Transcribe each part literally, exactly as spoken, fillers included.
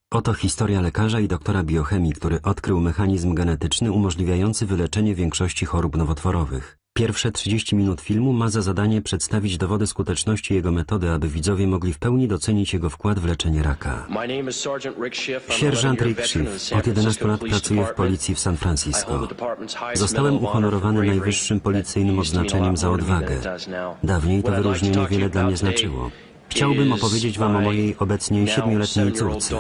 Oto historia lekarza i doktora biochemii, który odkrył mechanizm genetyczny umożliwiający wyleczenie większości chorób nowotworowych. Pierwsze trzydzieści minut filmu ma za zadanie przedstawić dowody skuteczności jego metody, aby widzowie mogli w pełni docenić jego wkład w leczenie raka. Sierżant Rick Schiff od jedenastu lat pracuje w policji w San Francisco. Zostałem uhonorowany najwyższym policyjnym odznaczeniem za odwagę. Dawniej to wyróżnienie wiele dla mnie znaczyło. Chciałbym opowiedzieć wam o mojej obecnie siedmioletniej córce.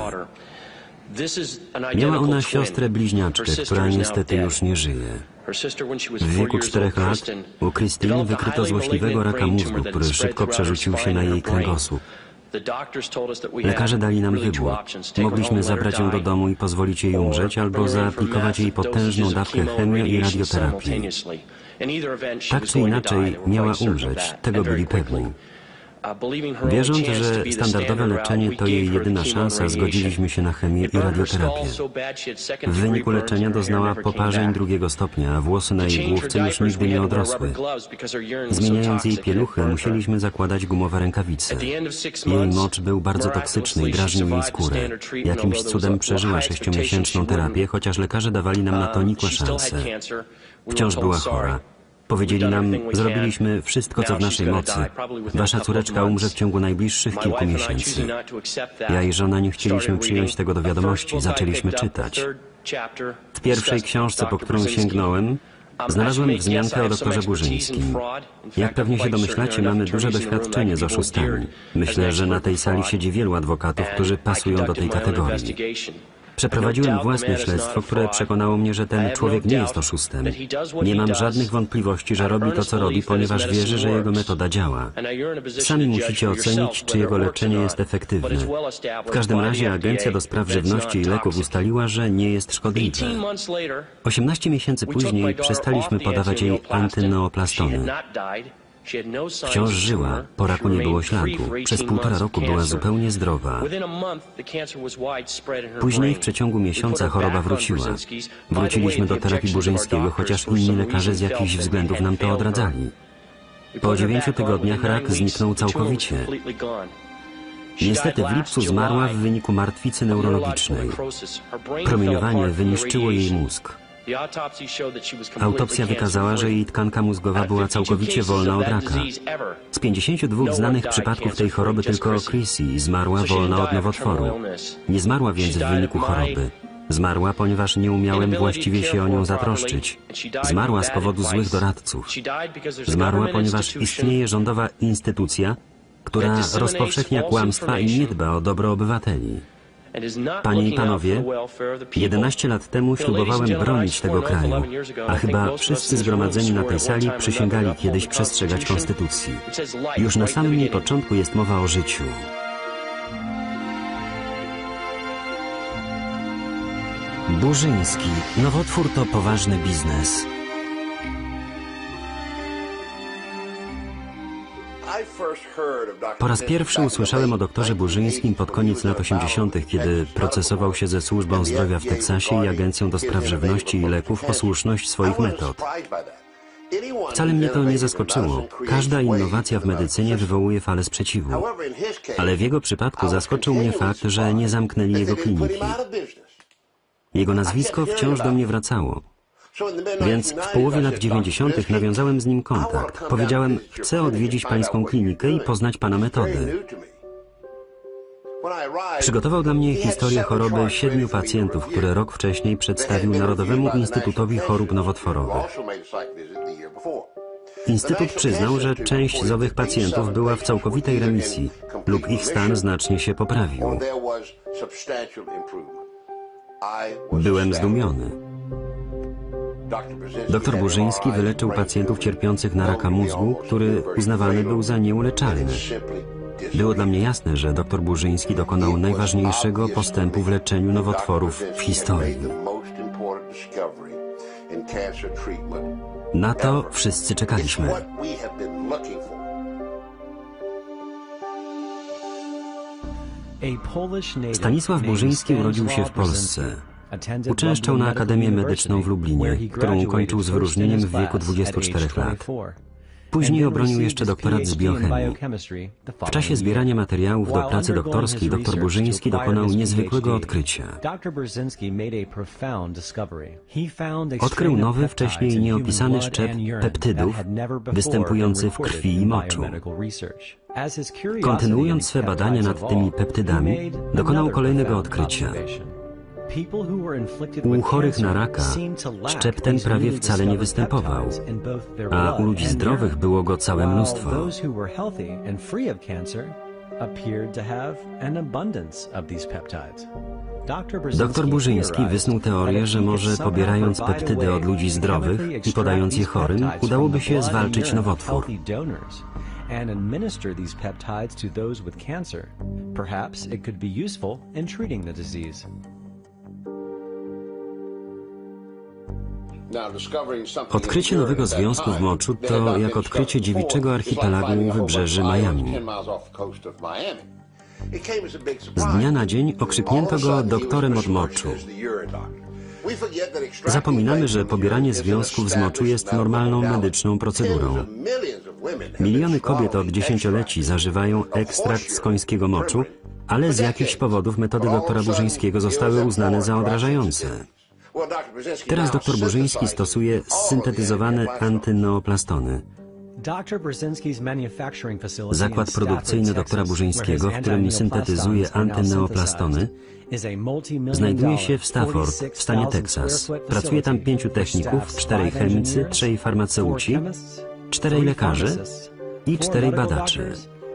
Miała ona siostrę bliźniaczkę, która niestety już nie żyje. W wieku czterech lat u Christine wykryto złośliwego raka mózgu, który szybko przerzucił się na jej kręgosłup. Lekarze dali nam wybór. Mogliśmy zabrać ją do domu i pozwolić jej umrzeć, albo zaaplikować jej potężną dawkę chemio i radioterapii. Tak czy inaczej miała umrzeć, tego byli pewni. Wierząc, że standardowe leczenie to jej jedyna szansa, zgodziliśmy się na chemię i radioterapię. W wyniku leczenia doznała poparzeń drugiego stopnia, a włosy na jej główce już nigdy nie odrosły. Zmieniając jej pieluchy, musieliśmy zakładać gumowe rękawice. Jej mocz był bardzo toksyczny i drażnił jej skórę. Jakimś cudem przeżyła sześciomiesięczną terapię, chociaż lekarze dawali nam na to nikłe szanse. Wciąż była chora. Powiedzieli nam, zrobiliśmy wszystko, co w naszej mocy. Wasza córeczka umrze w ciągu najbliższych kilku miesięcy. Ja i żona nie chcieliśmy przyjąć tego do wiadomości. Zaczęliśmy czytać. W pierwszej książce, po którą sięgnąłem, znalazłem wzmiankę o doktorze Burzyńskim. Jak pewnie się domyślacie, mamy duże doświadczenie z oszustami. Myślę, że na tej sali siedzi wielu adwokatów, którzy pasują do tej kategorii. Przeprowadziłem własne śledztwo, które przekonało mnie, że ten człowiek nie jest oszustem. Nie mam żadnych wątpliwości, że robi to, co robi, ponieważ wierzy, że jego metoda działa. Sami musicie ocenić, czy jego leczenie jest efektywne. W każdym razie Agencja do Spraw Żywności i Leków ustaliła, że nie jest szkodliwe. osiemnaście miesięcy później przestaliśmy podawać jej antyneoplastony. Wciąż żyła, po raku nie było śladu. Przez półtora roku była zupełnie zdrowa. Później w przeciągu miesiąca choroba wróciła. Wróciliśmy do terapii Burzyńskiego, chociaż inni lekarze z jakichś względów nam to odradzali. Po dziewięciu tygodniach rak zniknął całkowicie. Niestety w lipcu zmarła w wyniku martwicy neurologicznej. Promieniowanie wyniszczyło jej mózg. Autopsja wykazała, że jej tkanka mózgowa była całkowicie wolna od raka. Z pięćdziesięciu dwóch znanych przypadków tej choroby tylko Chrissy zmarła wolna od nowotworu. Nie zmarła więc w wyniku choroby. Zmarła, ponieważ nie umiałem właściwie się o nią zatroszczyć. Zmarła z powodu złych doradców. Zmarła, ponieważ istnieje rządowa instytucja, która rozpowszechnia kłamstwa i nie dba o dobro obywateli. Panie i panowie, jedenaście lat temu ślubowałem bronić tego kraju, a chyba wszyscy zgromadzeni na tej sali przysięgali kiedyś przestrzegać konstytucji. Już na samym jej początku jest mowa o życiu. Burzyński. Nowotwór to poważny biznes. Po raz pierwszy usłyszałem o doktorze Burzyńskim pod koniec lat osiemdziesiątych, kiedy procesował się ze Służbą Zdrowia w Teksasie i Agencją do Spraw Żywności i Leków o słuszność swoich metod. Wcale mnie to nie zaskoczyło. Każda innowacja w medycynie wywołuje falę sprzeciwu. Ale w jego przypadku zaskoczył mnie fakt, że nie zamknęli jego kliniki. Jego nazwisko wciąż do mnie wracało. Więc w połowie lat dziewięćdziesiątych nawiązałem z nim kontakt. Powiedziałem, chcę odwiedzić pańską klinikę i poznać pana metody. Przygotował dla mnie historię choroby siedmiu pacjentów, które rok wcześniej przedstawił Narodowemu Instytutowi Chorób Nowotworowych. Instytut przyznał, że część z owych pacjentów była w całkowitej remisji lub ich stan znacznie się poprawił. Byłem zdumiony. Doktor Burzyński wyleczył pacjentów cierpiących na raka mózgu, który uznawany był za nieuleczalny. Było dla mnie jasne, że doktor Burzyński dokonał najważniejszego postępu w leczeniu nowotworów w historii. Na to wszyscy czekaliśmy. Stanisław Burzyński urodził się w Polsce. Uczęszczał na Akademię Medyczną w Lublinie, którą ukończył z wyróżnieniem w wieku dwudziestu czterech lat. Później obronił jeszcze doktorat z biochemii. W czasie zbierania materiałów do pracy doktorskiej dr Burzyński dokonał niezwykłego odkrycia. Odkrył nowy, wcześniej nieopisany szczep peptydów występujący w krwi i moczu. Kontynuując swe badania nad tymi peptydami, dokonał kolejnego odkrycia. U chorych na raka szczep ten prawie wcale nie występował, a u ludzi zdrowych było go całe mnóstwo. Doktor Burzyński wysnuł teorię, że może pobierając peptydy od ludzi zdrowych i podając je chorym, udałoby się zwalczyć nowotwór. And administer these peptides to those with cancer. Perhaps it could be useful in treating the disease. Odkrycie nowego związku w moczu to jak odkrycie dziewiczego archipelagu u wybrzeży Miami. Z dnia na dzień okrzyknięto go doktorem od moczu. Zapominamy, że pobieranie związków z moczu jest normalną medyczną procedurą. Miliony kobiet od dziesięcioleci zażywają ekstrakt z końskiego moczu, ale z jakichś powodów metody doktora Burzyńskiego zostały uznane za odrażające. Teraz dr Burzyński stosuje syntetyzowane antyneoplastony. Zakład produkcyjny doktora Burzyńskiego, w którym syntetyzuje antyneoplastony, znajduje się w Stafford, w stanie Teksas. Pracuje tam pięciu techników, czterej chemicy, trzej farmaceuci, czterej lekarzy i czterej badaczy.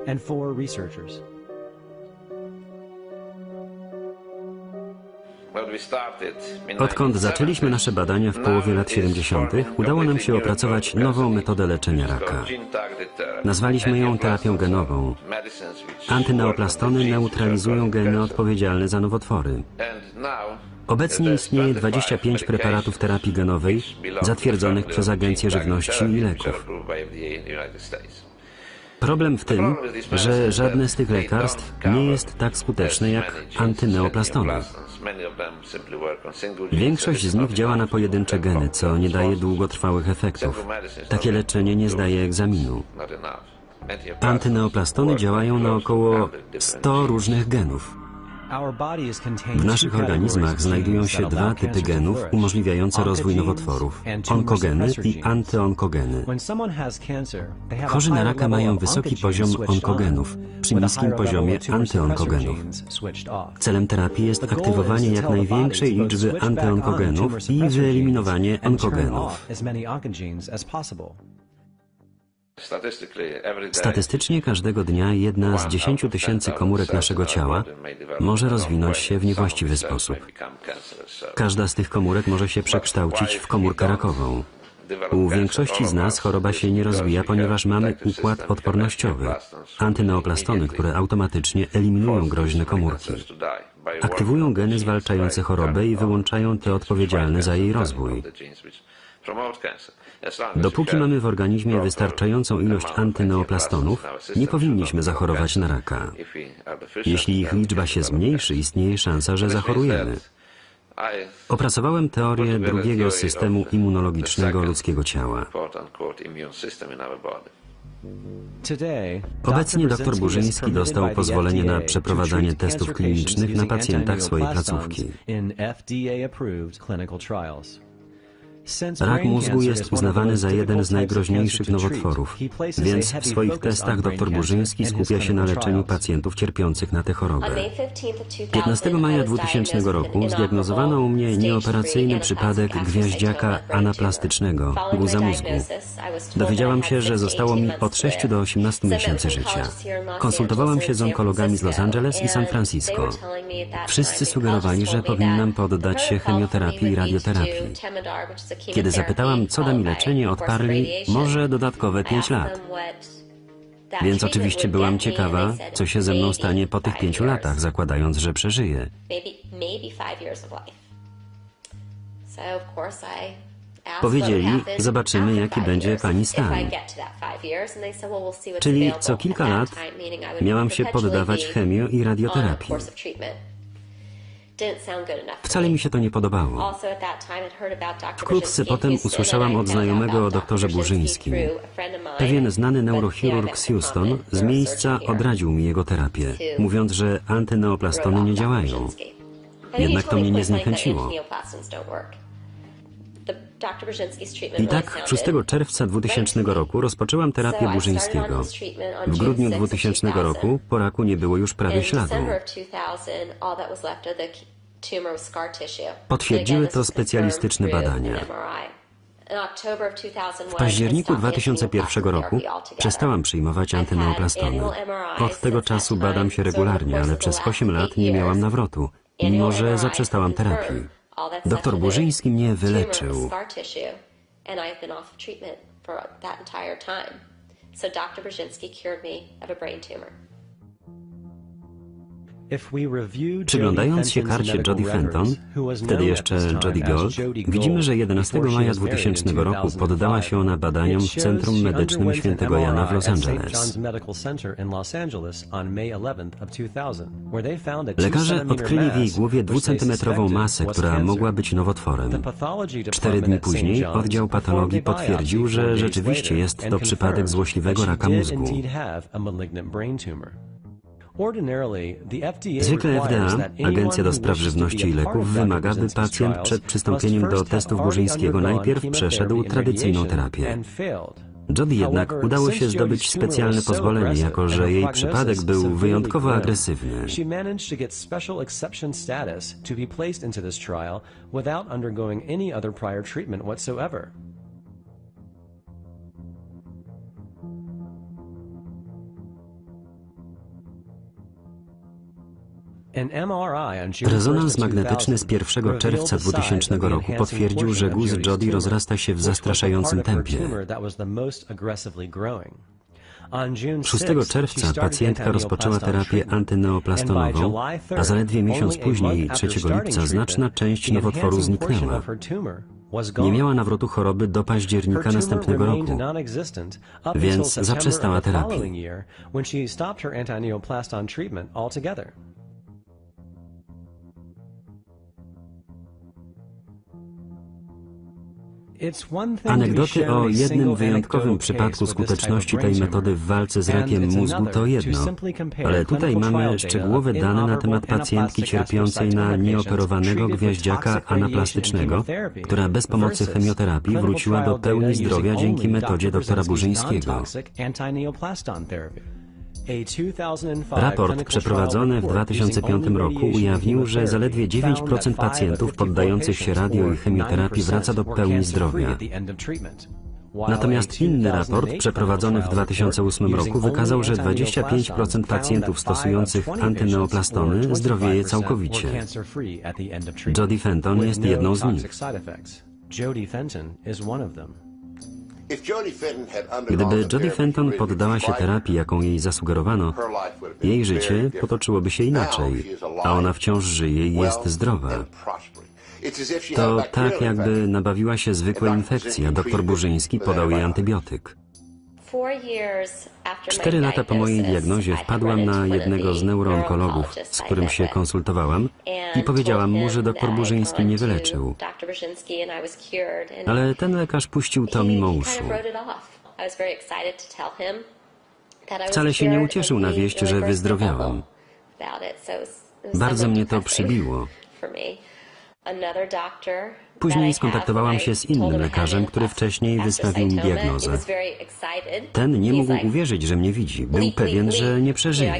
Odkąd zaczęliśmy nasze badania w połowie lat siedemdziesiątych, udało nam się opracować nową metodę leczenia raka. Nazwaliśmy ją terapią genową. Antyneoplastony neutralizują geny odpowiedzialne za nowotwory. Obecnie istnieje dwadzieścia pięć preparatów terapii genowej zatwierdzonych przez Agencję Żywności i Leków. Problem w tym, że żadne z tych lekarstw nie jest tak skuteczne jak antyneoplastony. Większość z nich działa na pojedyncze geny, co nie daje długotrwałych efektów. Takie leczenie nie zdaje egzaminu. Antyneoplastony działają na około stu różnych genów. W naszych organizmach znajdują się dwa typy genów umożliwiające rozwój nowotworów – onkogeny i antyonkogeny. Chorzy na raka mają wysoki poziom onkogenów przy niskim poziomie antyonkogenów. Celem terapii jest aktywowanie jak największej liczby antyonkogenów i wyeliminowanie onkogenów. Statystycznie każdego dnia jedna z dziesięciu tysięcy komórek naszego ciała może rozwinąć się w niewłaściwy sposób. Każda z tych komórek może się przekształcić w komórkę rakową. U większości z nas choroba się nie rozwija, ponieważ mamy układ odpornościowy, antyneoplastony, które automatycznie eliminują groźne komórki. Aktywują geny zwalczające chorobę i wyłączają te odpowiedzialne za jej rozwój. Dopóki mamy w organizmie wystarczającą ilość antyneoplastonów, nie powinniśmy zachorować na raka. Jeśli ich liczba się zmniejszy, istnieje szansa, że zachorujemy. Opracowałem teorię drugiego systemu immunologicznego ludzkiego ciała. Obecnie dr Burzyński dostał pozwolenie na przeprowadzanie testów klinicznych na pacjentach swojej placówki. Rak mózgu jest uznawany za jeden z najgroźniejszych nowotworów, więc w swoich testach dr Burzyński skupia się na leczeniu pacjentów cierpiących na tę chorobę. piętnastego maja dwutysięcznego roku zdiagnozowano u mnie nieoperacyjny przypadek gwiaździaka anaplastycznego, guza mózgu. Dowiedziałam się, że zostało mi od sześciu do osiemnastu miesięcy życia. Konsultowałam się z onkologami z Los Angeles i San Francisco. Wszyscy sugerowali, że powinnam poddać się chemioterapii i radioterapii. Kiedy zapytałam, co da mi leczenie, odparli, może dodatkowe pięć lat. Więc oczywiście byłam ciekawa, co się ze mną stanie po tych pięciu latach, zakładając, że przeżyję. Powiedzieli, zobaczymy, jaki będzie pani stan. Czyli co kilka lat miałam się poddawać chemio i radioterapii. Wcale mi się to nie podobało. Wkrótce potem usłyszałam od znajomego o doktorze Burzyńskim. Pewien znany neurochirurg z Houston z miejsca odradził mi jego terapię, mówiąc, że antyneoplastony nie działają. Jednak to mnie nie zniechęciło. I tak szóstego czerwca dwutysięcznego roku rozpoczęłam terapię Burzyńskiego. W grudniu dwutysięcznego roku po raku nie było już prawie śladu. Potwierdziły to specjalistyczne badania. W październiku dwa tysiące pierwszego roku przestałam przyjmować antyneoplastony. Od tego czasu badam się regularnie, ale przez osiem lat nie miałam nawrotu, mimo że zaprzestałam terapii. Doktor Burzyński mnie wyleczył. Przyglądając się karcie Jodie Fenton, wtedy jeszcze Jodie Gold, widzimy, że jedenastego maja dwutysięcznego roku poddała się ona badaniom w Centrum Medycznym Świętego Jana w Los Angeles. Lekarze odkryli w jej głowie dwucentymetrową masę, która mogła być nowotworem. Cztery dni później oddział patologii potwierdził, że rzeczywiście jest to przypadek złośliwego raka mózgu. Zwykle F D A, Agencja do Spraw Żywności i Leków, wymaga, by pacjent przed przystąpieniem do testów Burzyńskiego najpierw przeszedł tradycyjną terapię. Jodie jednak udało się zdobyć specjalne pozwolenie, jako że jej przypadek był wyjątkowo agresywny. Rezonans magnetyczny z pierwszego czerwca dwutysięcznego roku potwierdził, że guz Jodie rozrasta się w zastraszającym tempie. szóstego czerwca pacjentka rozpoczęła terapię antyneoplastonową, a zaledwie miesiąc później, trzeciego lipca, znaczna część nowotworu zniknęła. Nie miała nawrotu choroby do października następnego roku, więc zaprzestała terapii. Anegdoty o jednym wyjątkowym przypadku skuteczności tej metody w walce z rakiem mózgu to jedno, ale tutaj mamy szczegółowe dane na temat pacjentki cierpiącej na nieoperowanego gwiaździaka anaplastycznego, która bez pomocy chemioterapii wróciła do pełni zdrowia dzięki metodzie doktora Burzyńskiego. Raport przeprowadzony w dwa tysiące piątym roku ujawnił, że zaledwie dziewięć procent pacjentów poddających się radio i chemioterapii wraca do pełni zdrowia. Natomiast inny raport przeprowadzony w dwa tysiące ósmym roku wykazał, że dwadzieścia pięć procent pacjentów stosujących antyneoplastony zdrowieje całkowicie. Jodie Fenton jest jedną z nich. Gdyby Jodie Fenton poddała się terapii, jaką jej zasugerowano, jej życie potoczyłoby się inaczej, a ona wciąż żyje i jest zdrowa. To tak, jakby nabawiła się zwykłej infekcji, a doktor Burzyński podał jej antybiotyk. Cztery lata po mojej diagnozie wpadłam na jednego z neuroonkologów, z którym się konsultowałam, i powiedziałam mu, że doktor Burzyński mnie wyleczył. Ale ten lekarz puścił to mimo uszu. Wcale się nie ucieszył na wieść, że wyzdrowiałam. Bardzo mnie to przybiło. Później skontaktowałam się z innym lekarzem, który wcześniej wystawił mi diagnozę. Ten nie mógł uwierzyć, że mnie widzi. Był pewien, że nie przeżyję.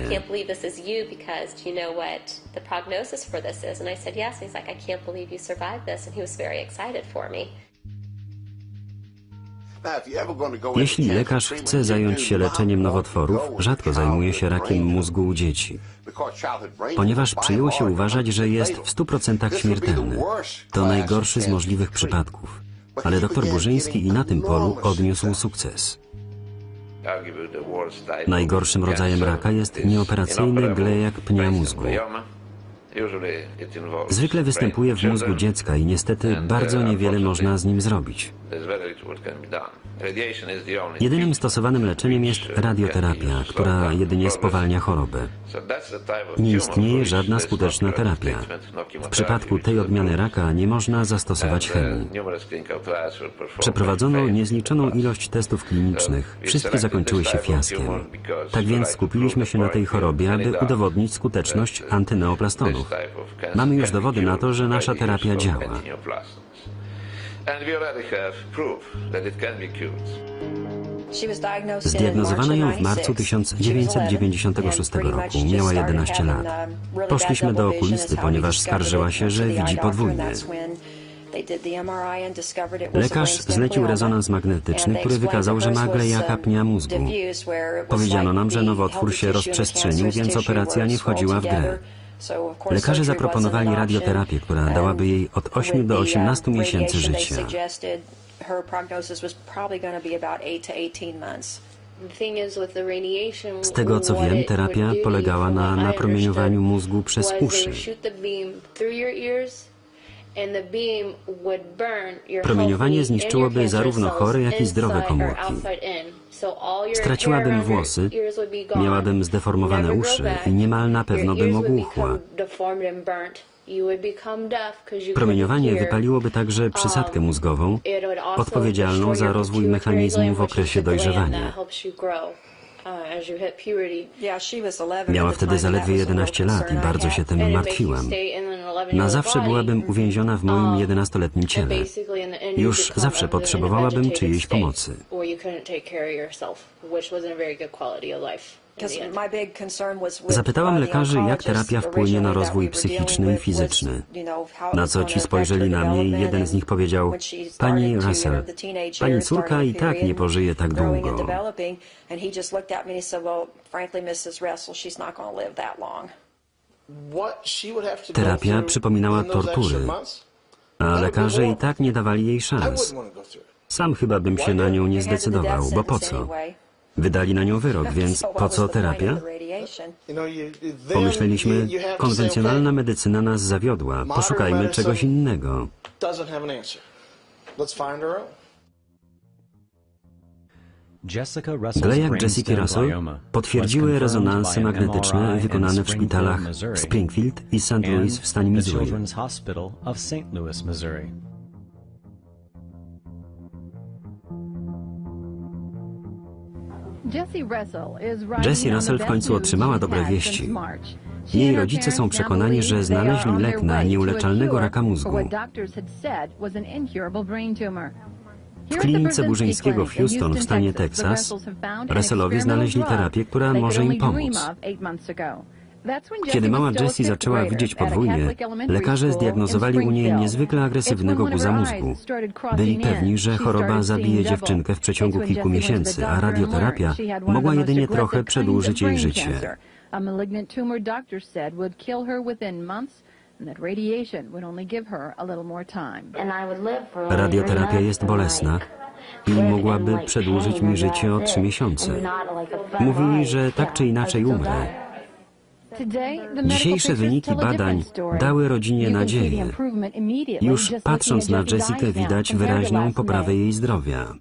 Jeśli lekarz chce zająć się leczeniem nowotworów, rzadko zajmuje się rakiem mózgu u dzieci, ponieważ przyjęło się uważać, że jest w stu procentach śmiertelny. To najgorszy z możliwych przypadków. Ale doktor Burzyński i na tym polu odniósł sukces. Najgorszym rodzajem raka jest nieoperacyjny glejak pnia mózgu. Zwykle występuje w mózgu dziecka i niestety bardzo niewiele można z nim zrobić. Jedynym stosowanym leczeniem jest radioterapia, która jedynie spowalnia chorobę. Nie istnieje żadna skuteczna terapia. W przypadku tej odmiany raka nie można zastosować chemii. Przeprowadzono niezliczoną ilość testów klinicznych. Wszystkie zakończyły się fiaskiem. Tak więc skupiliśmy się na tej chorobie, aby udowodnić skuteczność antyneoplastonów. Mamy już dowody na to, że nasza terapia działa. Zdiagnozowano ją w marcu tysiąc dziewięćset dziewięćdziesiątego szóstego roku. Miała jedenaście lat. Poszliśmy do okulisty, ponieważ skarżyła się, że widzi podwójnie. Lekarz zlecił rezonans magnetyczny, który wykazał, że ma glejaka pnia mózgu. Powiedziano nam, że nowotwór się rozprzestrzenił, więc operacja nie wchodziła w grę. Lekarze zaproponowali radioterapię, która dałaby jej od ośmiu do osiemnastu miesięcy życia. Z tego co wiem, terapia polegała na napromieniowaniu mózgu przez uszy. Promieniowanie zniszczyłoby zarówno chore, jak i zdrowe komórki. Straciłabym włosy, miałabym zdeformowane uszy i niemal na pewno bym ogłuchła. Promieniowanie wypaliłoby także przysadkę mózgową, odpowiedzialną za rozwój mechanizmu w okresie dojrzewania. Miała wtedy zaledwie jedenaście lat i bardzo się tym martwiłam. Na zawsze byłabym uwięziona w moim jedenastoletnim ciele. Już zawsze potrzebowałabym czyjejś pomocy. Zapytałam lekarzy, jak terapia wpłynie na rozwój psychiczny i fizyczny. Na co ci spojrzeli na mnie i jeden z nich powiedział: Pani Russell, pani córka i tak nie pożyje tak długo. Terapia przypominała tortury, a lekarze i tak nie dawali jej szans. Sam chyba bym się na nią nie zdecydował, bo po co? Wydali na nią wyrok, więc po co terapia? Pomyśleliśmy, konwencjonalna medycyna nas zawiodła, poszukajmy czegoś innego. Glejak Jessica Russell potwierdziły rezonanse magnetyczne wykonane w szpitalach w Springfield i Saint Louis w stanie Missouri. Jessie Russell w końcu otrzymała dobre wieści. Jej rodzice są przekonani, że znaleźli lek na nieuleczalnego raka mózgu. W klinice Burzyńskiego w Houston w stanie Teksas Russellowie znaleźli terapię, która może im pomóc. Kiedy mała Jessie zaczęła widzieć podwójnie, lekarze zdiagnozowali u niej niezwykle agresywnego guza mózgu. Byli pewni, że choroba zabije dziewczynkę w przeciągu kilku miesięcy, a radioterapia mogła jedynie trochę przedłużyć jej życie. Radioterapia jest bolesna i mogłaby przedłużyć mi życie o trzy miesiące. Mówili, że tak czy inaczej umrę. Dzisiejsze wyniki badań dały rodzinie nadzieję. Już patrząc na Jessikę widać wyraźną poprawę jej zdrowia.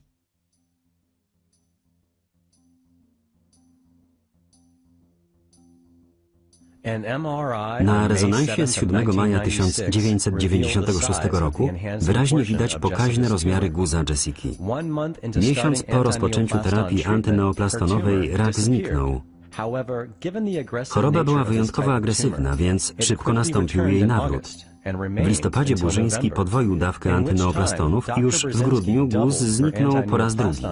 Na rezonansie z siódmego maja tysiąc dziewięćset dziewięćdziesiątego szóstego roku wyraźnie widać pokaźne rozmiary guza Jessiki. Miesiąc po rozpoczęciu terapii antyneoplastonowej rak zniknął. Choroba była wyjątkowo agresywna, więc szybko nastąpił jej nawrót. W listopadzie Burzyński podwoił dawkę antyneoplastonów i już w grudniu guz zniknął po raz drugi.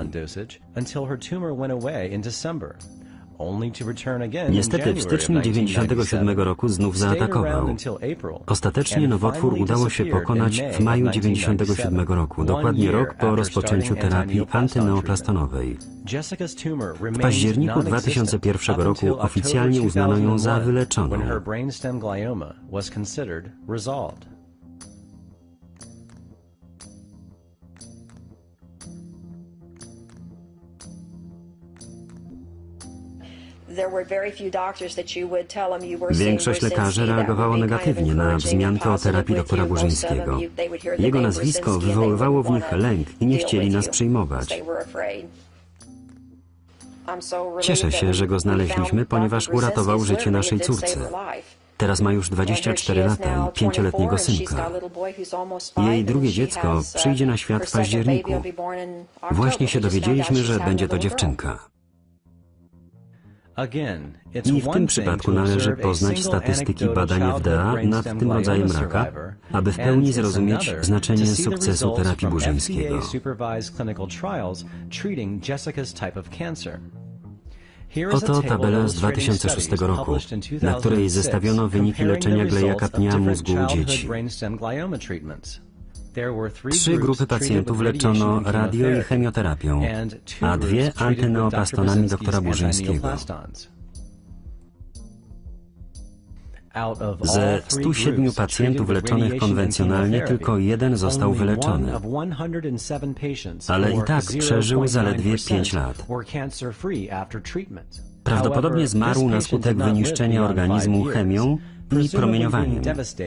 Niestety w styczniu dziewięćdziesiątego siódmego roku znów zaatakował. Ostatecznie nowotwór udało się pokonać w maju dziewięćdziesiątego siódmego roku, dokładnie rok po rozpoczęciu terapii antyneoplastonowej. W październiku dwa tysiące pierwszego roku oficjalnie uznano ją za wyleczoną. Większość lekarzy reagowało negatywnie na wzmiankę o terapii doktora Burzyńskiego. Jego nazwisko wywoływało w nich lęk i nie chcieli nas przyjmować. Cieszę się, że go znaleźliśmy, ponieważ uratował życie naszej córce. Teraz ma już dwadzieścia cztery lata i pięcioletniego synka. Jej drugie dziecko przyjdzie na świat w październiku. Właśnie się dowiedzieliśmy, że będzie to dziewczynka. I w tym przypadku należy poznać statystyki badań F D A nad tym rodzajem raka, aby w pełni zrozumieć znaczenie sukcesu terapii Burzyńskiego. Oto tabela z dwa tysiące szóstego roku, na której zestawiono wyniki leczenia glejaka pnia mózgu u dzieci. Trzy grupy pacjentów leczono radio i chemioterapią, a dwie antyneoplastonami doktora Burzyńskiego. Ze stu siedmiu pacjentów leczonych konwencjonalnie tylko jeden został wyleczony, ale i tak przeżył zaledwie pięć lat. Prawdopodobnie zmarł na skutek wyniszczenia organizmu chemią i promieniowaniem.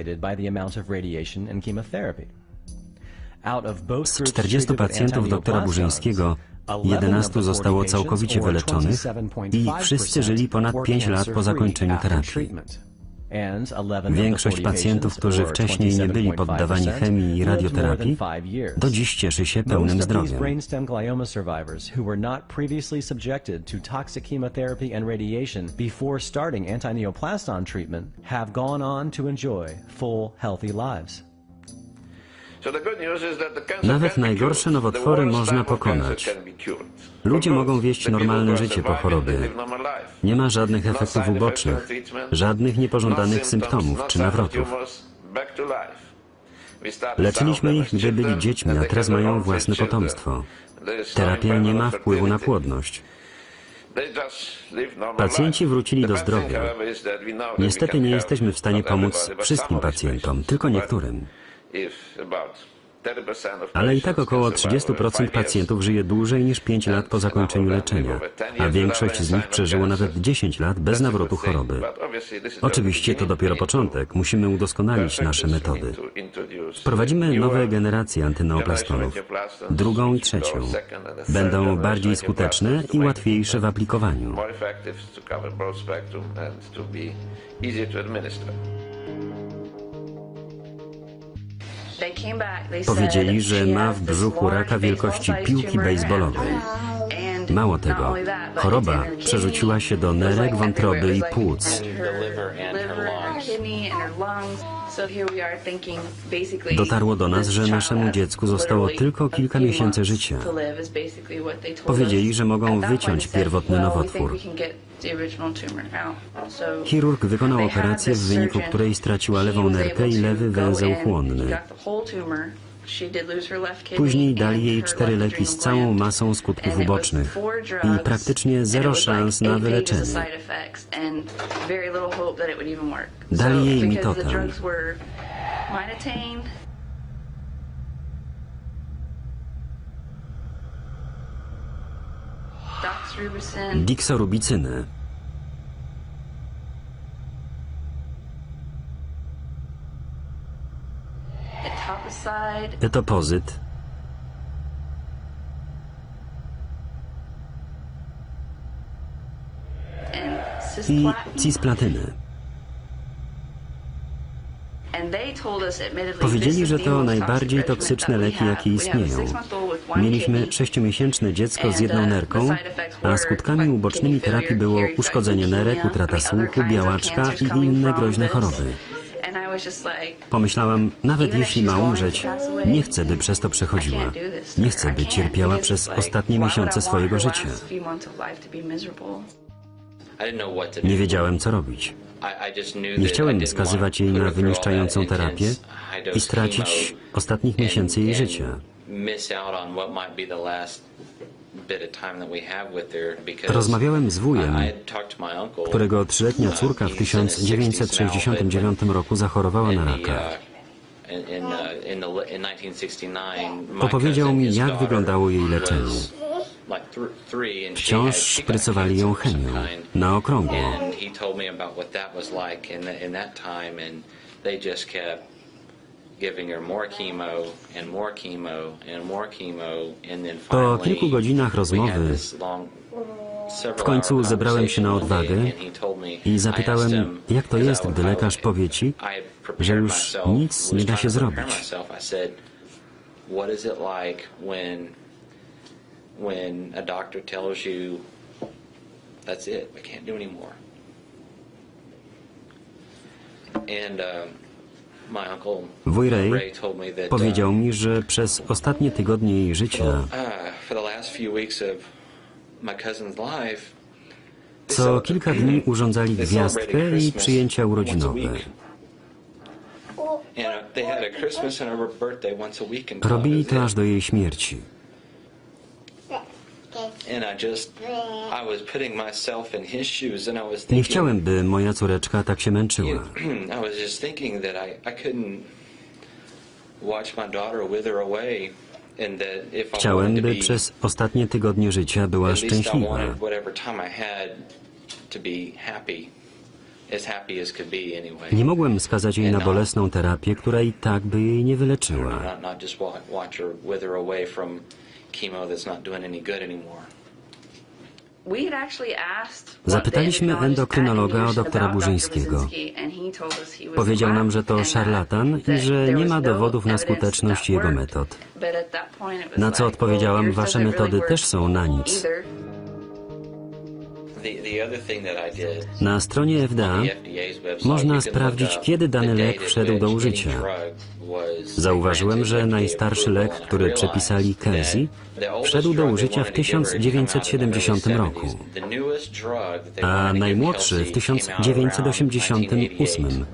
Z czterdziestu pacjentów doktora Burzyńskiego jedenastu zostało całkowicie wyleczonych i wszyscy żyli ponad pięć lat po zakończeniu terapii. Większość pacjentów, którzy wcześniej nie byli poddawani chemii i radioterapii, do dziś cieszy się pełnym zdrowiem. Nawet najgorsze nowotwory można pokonać. Ludzie mogą wieść normalne życie po chorobie. Nie ma żadnych efektów ubocznych, żadnych niepożądanych symptomów czy nawrotów. Leczyliśmy ich, gdy byli dziećmi, a teraz mają własne potomstwo. Terapia nie ma wpływu na płodność. Pacjenci wrócili do zdrowia. Niestety nie jesteśmy w stanie pomóc wszystkim pacjentom, tylko niektórym. Ale i tak około trzydzieści procent pacjentów żyje dłużej niż pięć lat po zakończeniu leczenia, a większość z nich przeżyło nawet dziesięć lat bez nawrotu choroby. Oczywiście to dopiero początek, musimy udoskonalić nasze metody. Wprowadzimy nowe generacje antyneoplastonów, drugą i trzecią. Będą bardziej skuteczne i łatwiejsze w aplikowaniu. Powiedzieli, że ma w brzuchu raka wielkości piłki bejsbolowej. Mało tego, choroba przerzuciła się do nerek, wątroby i płuc. Dotarło do nas, że naszemu dziecku zostało tylko kilka miesięcy życia. Powiedzieli, że mogą wyciąć pierwotny nowotwór. Chirurg wykonał operację, w wyniku której straciła lewą nerkę i lewy węzeł chłonny. Później dali jej cztery leki z całą masą skutków ubocznych i praktycznie zero szans na wyleczenie. Dali jej mitotan. Diksorubicynę. Etopozyt. I cisplatynę. Powiedzieli, że to najbardziej toksyczne leki, jakie istnieją. Mieliśmy sześciomiesięczne dziecko z jedną nerką, a skutkami ubocznymi terapii było uszkodzenie nerek, utrata słuchu, białaczka i inne groźne choroby. Pomyślałam, nawet jeśli ma umrzeć, nie chcę, by przez to przechodziła. Nie chcę, by cierpiała przez ostatnie miesiące swojego życia. Nie wiedziałem, co robić. Nie chciałem skazywać jej na wyniszczającą terapię i stracić ostatnich miesięcy jej życia. Rozmawiałem z wujem, którego trzyletnia córka w tysiąc dziewięćset sześćdziesiątym dziewiątym roku zachorowała na raka. Opowiedział mi, jak wyglądało jej leczenie. Wciąż szprycowali ją chemią, na okrągło. Po kilku godzinach rozmowy w końcu zebrałem się na odwagę i zapytałem, jak to jest, gdy lekarz powie ci, że już nic nie da się zrobić. Wuj Ray powiedział mi, że przez ostatnie tygodnie jej życia co kilka dni urządzali gwiazdkę i przyjęcia urodzinowe. Robili to aż do jej śmierci. Nie chciałem, by moja córeczka tak się męczyła. Chciałem, by przez ostatnie tygodnie życia była szczęśliwa. Nie mogłem skazać jej na bolesną terapię, która i tak by jej nie wyleczyła. Zapytaliśmy endokrynologa o doktora Burzyńskiego. Powiedział nam, że to szarlatan i że nie ma dowodów na skuteczność jego metod. Na co odpowiedziałam, wasze metody też są na nic. Na stronie F D A można sprawdzić, kiedy dany lek wszedł do użycia. Zauważyłem, że najstarszy lek, który przepisali Kelsey, wszedł do użycia w tysiąc dziewięćset siedemdziesiątym roku, a najmłodszy w tysiąc dziewięćset osiemdziesiątym ósmym.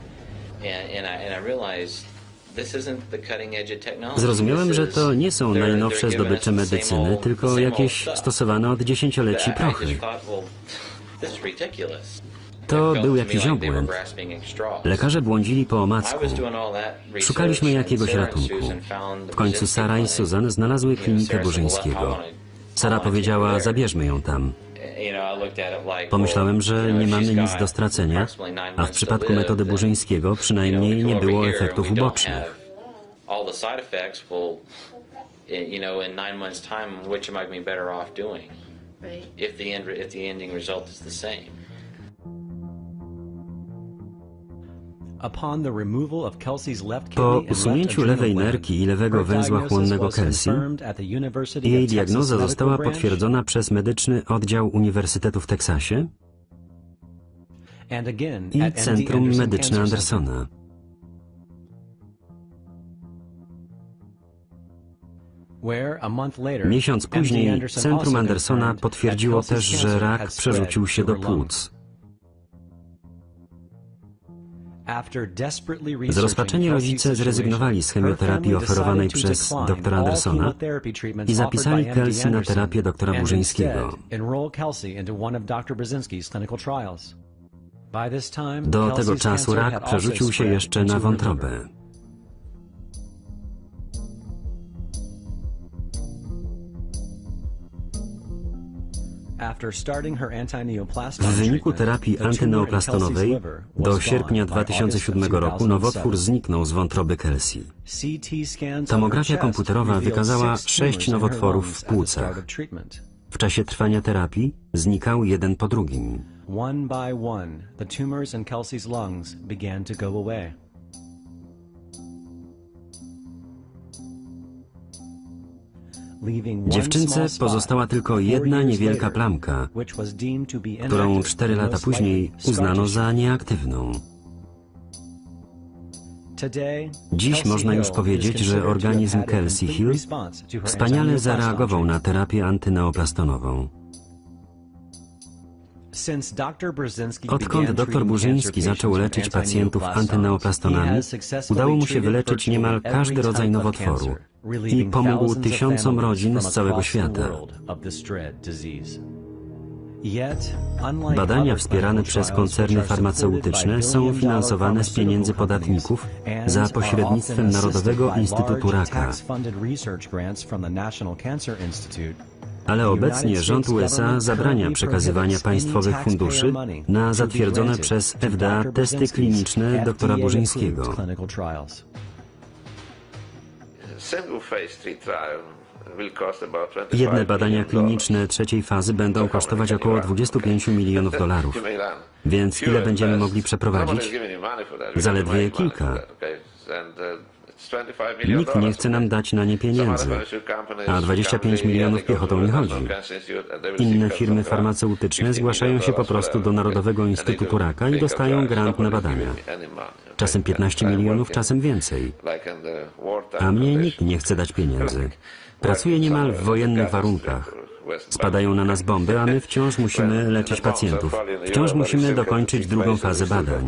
Zrozumiałem, że to nie są najnowsze zdobycze medycyny, tylko jakieś stosowane od dziesięcioleci prochy. To był jakiś obłęd. Lekarze błądzili po omacku. Szukaliśmy jakiegoś ratunku. W końcu Sara i Susan znalazły klinikę Burzyńskiego. Sara powiedziała, zabierzmy ją tam. Pomyślałem, że nie mamy nic do stracenia, a w przypadku metody Burzyńskiego przynajmniej nie było efektów ubocznych. Po usunięciu lewej nerki i lewego węzła chłonnego Kelsey, jej diagnoza została potwierdzona przez medyczny oddział Uniwersytetu w Teksasie i Centrum Medyczne Andersona. Miesiąc później Centrum Andersona potwierdziło też, że rak przerzucił się do płuc. Zrozpaczeni rodzice zrezygnowali z chemioterapii oferowanej przez doktora Andersona i zapisali Kelsey na terapię doktora Burzyńskiego. Do tego czasu rak przerzucił się jeszcze na wątrobę. W wyniku terapii antyneoplastonowej do sierpnia dwa tysiące siódmego roku nowotwór zniknął z wątroby Kelsey. Tomografia komputerowa wykazała sześć nowotworów w płucach. W czasie trwania terapii znikał jeden po drugim. Dziewczynce pozostała tylko jedna niewielka plamka, którą cztery lata później uznano za nieaktywną. Dziś można już powiedzieć, że organizm Kelsey Hill wspaniale zareagował na terapię antyneoplastonową. Odkąd dr Burzyński zaczął leczyć pacjentów antyneoplastonami, udało mu się wyleczyć niemal każdy rodzaj nowotworu i pomógł tysiącom rodzin z całego świata. Badania wspierane przez koncerny farmaceutyczne są finansowane z pieniędzy podatników za pośrednictwem Narodowego Instytutu Raka. Ale obecnie rząd U S A zabrania przekazywania państwowych funduszy na zatwierdzone przez F D A testy kliniczne doktora Burzyńskiego. Jedne badania kliniczne trzeciej fazy będą kosztować około dwudziestu pięciu milionów dolarów. Więc ile będziemy mogli przeprowadzić? Zaledwie kilka. Nikt nie chce nam dać na nie pieniędzy, a dwadzieścia pięć milionów piechotą nie chodzi. Inne firmy farmaceutyczne zgłaszają się po prostu do Narodowego Instytutu Raka i dostają grant na badania. Czasem piętnaście milionów, czasem więcej. A mnie nikt nie chce dać pieniędzy. Pracuję niemal w wojennych warunkach. Spadają na nas bomby, a my wciąż musimy leczyć pacjentów. Wciąż musimy dokończyć drugą fazę badań.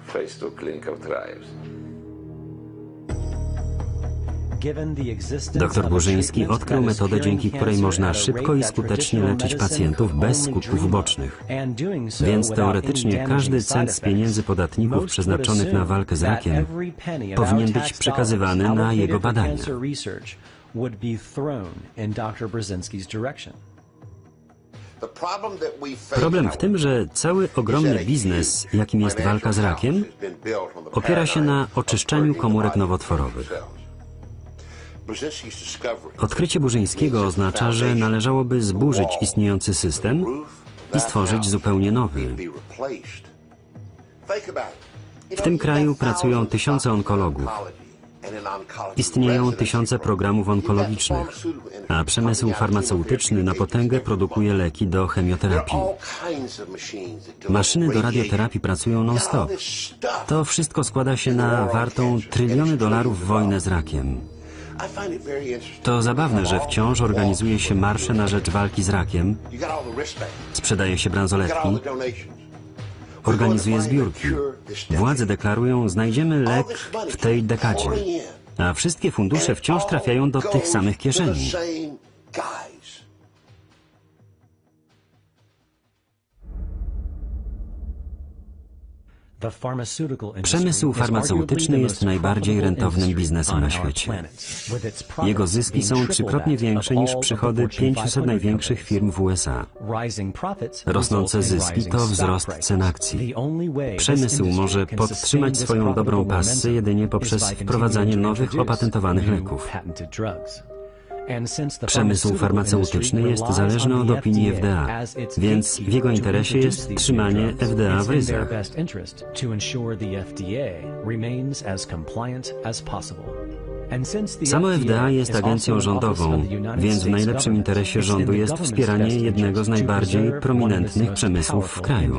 Doktor Burzyński odkrył metodę, dzięki której można szybko i skutecznie leczyć pacjentów bez skutków ubocznych. Więc teoretycznie każdy cent z pieniędzy podatników przeznaczonych na walkę z rakiem powinien być przekazywany na jego badania. Problem w tym, że cały ogromny biznes, jakim jest walka z rakiem, opiera się na oczyszczaniu komórek nowotworowych. Odkrycie Burzyńskiego oznacza, że należałoby zburzyć istniejący system i stworzyć zupełnie nowy. W tym kraju pracują tysiące onkologów. Istnieją tysiące programów onkologicznych, a przemysł farmaceutyczny na potęgę produkuje leki do chemioterapii. Maszyny do radioterapii pracują non-stop. To wszystko składa się na wartą tryliony dolarów wojnę z rakiem. To zabawne, że wciąż organizuje się marsze na rzecz walki z rakiem, sprzedaje się bransoletki, organizuje zbiórki. Władze deklarują, znajdziemy lek w tej dekadzie, a wszystkie fundusze wciąż trafiają do tych samych kieszeni. Przemysł farmaceutyczny jest najbardziej rentownym biznesem na świecie. Jego zyski są trzykrotnie większe niż przychody pięciuset największych firm w U S A. Rosnące zyski to wzrost cen akcji. Przemysł może podtrzymać swoją dobrą passę jedynie poprzez wprowadzanie nowych opatentowanych leków. Przemysł farmaceutyczny jest zależny od opinii F D A, więc w jego interesie jest trzymanie F D A w ryzach. Samo F D A jest agencją rządową, więc w najlepszym interesie rządu jest wspieranie jednego z najbardziej prominentnych przemysłów w kraju.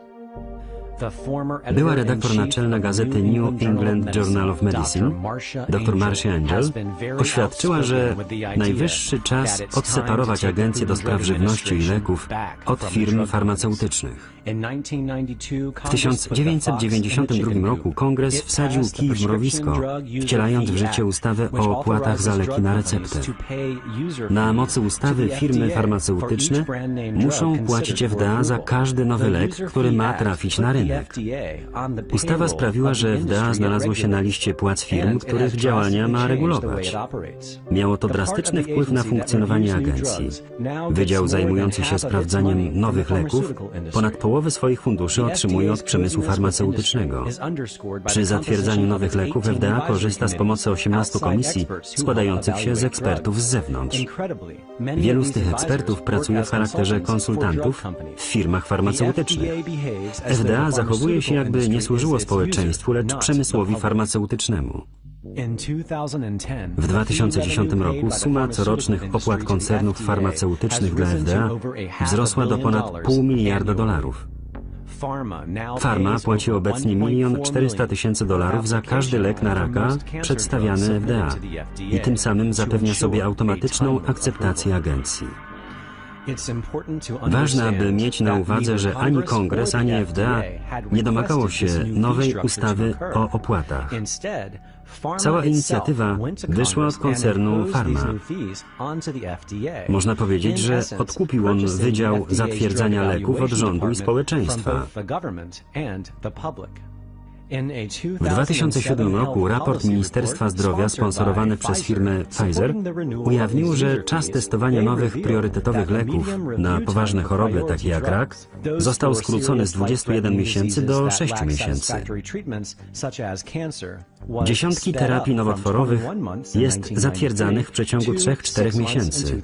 Była redaktor naczelna gazety New England Journal of Medicine, dr Marcia Angell, oświadczyła, że najwyższy czas odseparować Agencję do Spraw Żywności i Leków od firm farmaceutycznych. W tysiąc dziewięćset dziewięćdziesiątym drugim roku Kongres wsadził kij w mrowisko, wcielając w życie ustawę o opłatach za leki na receptę. Na mocy ustawy firmy farmaceutyczne muszą płacić F D A za każdy nowy lek, który ma trafić na rynek. Ustawa sprawiła, że F D A znalazło się na liście płac firm, których działania ma regulować. Miało to drastyczny wpływ na funkcjonowanie agencji. Wydział zajmujący się sprawdzaniem nowych leków ponad połowę swoich funduszy otrzymuje od przemysłu farmaceutycznego. Przy zatwierdzaniu nowych leków F D A korzysta z pomocy osiemnastu komisji składających się z ekspertów z zewnątrz. Wielu z tych ekspertów pracuje w charakterze konsultantów w firmach farmaceutycznych. F D A zachowuje się, jakby nie służyło społeczeństwu, lecz przemysłowi farmaceutycznemu. W dwa tysiące dziesiątym roku suma corocznych opłat koncernów farmaceutycznych dla F D A wzrosła do ponad pół miliarda dolarów. Pharma płaci obecnie milion czterysta tysięcy dolarów za każdy lek na raka przedstawiany F D A i tym samym zapewnia sobie automatyczną akceptację agencji. Ważne, aby mieć na uwadze, że ani Kongres, ani F D A nie domagało się nowej ustawy o opłatach. Cała inicjatywa wyszła od koncernu Pharma. Można powiedzieć, że odkupił on Wydział Zatwierdzania Leków od rządu i społeczeństwa. W dwa tysiące siódmym roku raport Ministerstwa Zdrowia sponsorowany przez firmę Pfizer ujawnił, że czas testowania nowych priorytetowych leków na poważne choroby takie jak rak został skrócony z dwudziestu jeden miesięcy do sześciu miesięcy. Dziesiątki terapii nowotworowych jest zatwierdzanych w przeciągu trzech do czterech miesięcy.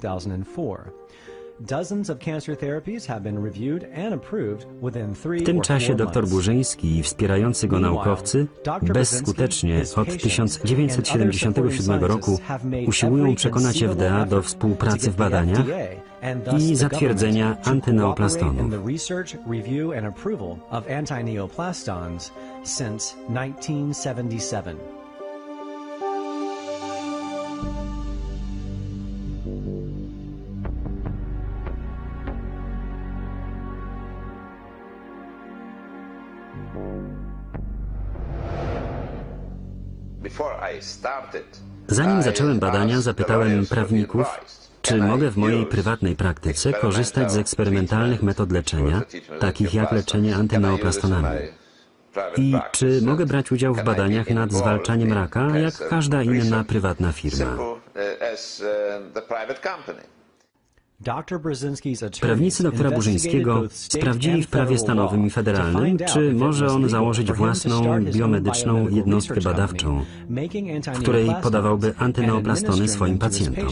W tym czasie dr Burzyński i wspierający go naukowcy bezskutecznie od tysiąc dziewięćset siedemdziesiątego siódmego roku usiłują przekonać F D A do współpracy w badaniach i zatwierdzenia antyneoplastonów. Zanim zacząłem badania, zapytałem prawników, czy mogę w mojej prywatnej praktyce korzystać z eksperymentalnych metod leczenia, takich jak leczenie antyneoplastonami. I czy mogę brać udział w badaniach nad zwalczaniem raka, jak każda inna prywatna firma. Prawnicy doktora Burzyńskiego sprawdzili w prawie stanowym i federalnym, czy może on założyć własną biomedyczną jednostkę badawczą, w której podawałby antyneoplastony swoim pacjentom.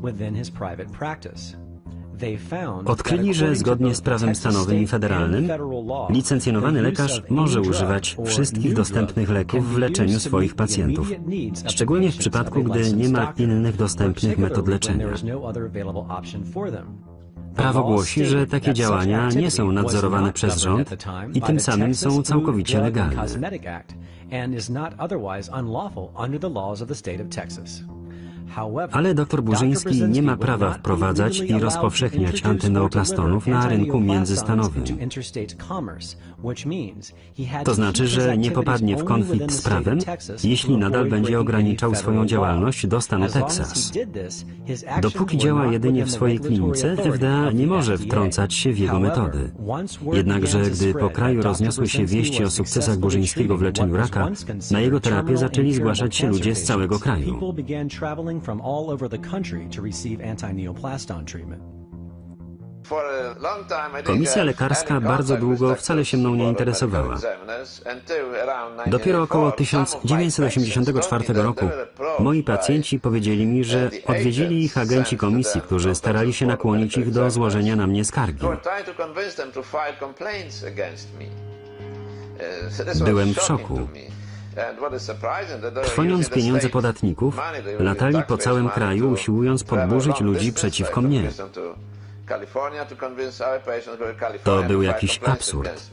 Odkryli, że zgodnie z prawem stanowym i federalnym licencjonowany lekarz może używać wszystkich dostępnych leków w leczeniu swoich pacjentów, szczególnie w przypadku, gdy nie ma innych dostępnych metod leczenia. Prawo głosi, że takie działania nie są nadzorowane przez rząd i tym samym są całkowicie legalne. Ale dr Burzyński nie ma prawa wprowadzać i rozpowszechniać antyneoplastonów na rynku międzystanowym. To znaczy, że nie popadnie w konflikt z prawem, jeśli nadal będzie ograniczał swoją działalność do stanu Teksas. Dopóki działa jedynie w swojej klinice, F D A nie może wtrącać się w jego metody. Jednakże, gdy po kraju rozniosły się wieści o sukcesach Burzyńskiego w leczeniu raka, na jego terapię zaczęli zgłaszać się ludzie z całego kraju. From all over the country to receive anti-neoplaston treatment. Komisja lekarska bardzo długo wcale się mną nie interesowała. Dopiero około tysiąc dziewięćset osiemdziesiątego czwartego roku moi pacjenci powiedzieli mi, że odwiedzili ich agenci komisji, którzy starali się nakłonić ich do złożenia na mnie skargi. Byłem w szoku. Trwoniąc pieniądze podatników, latali po całym kraju, usiłując podburzyć ludzi przeciwko mnie. To był jakiś absurd.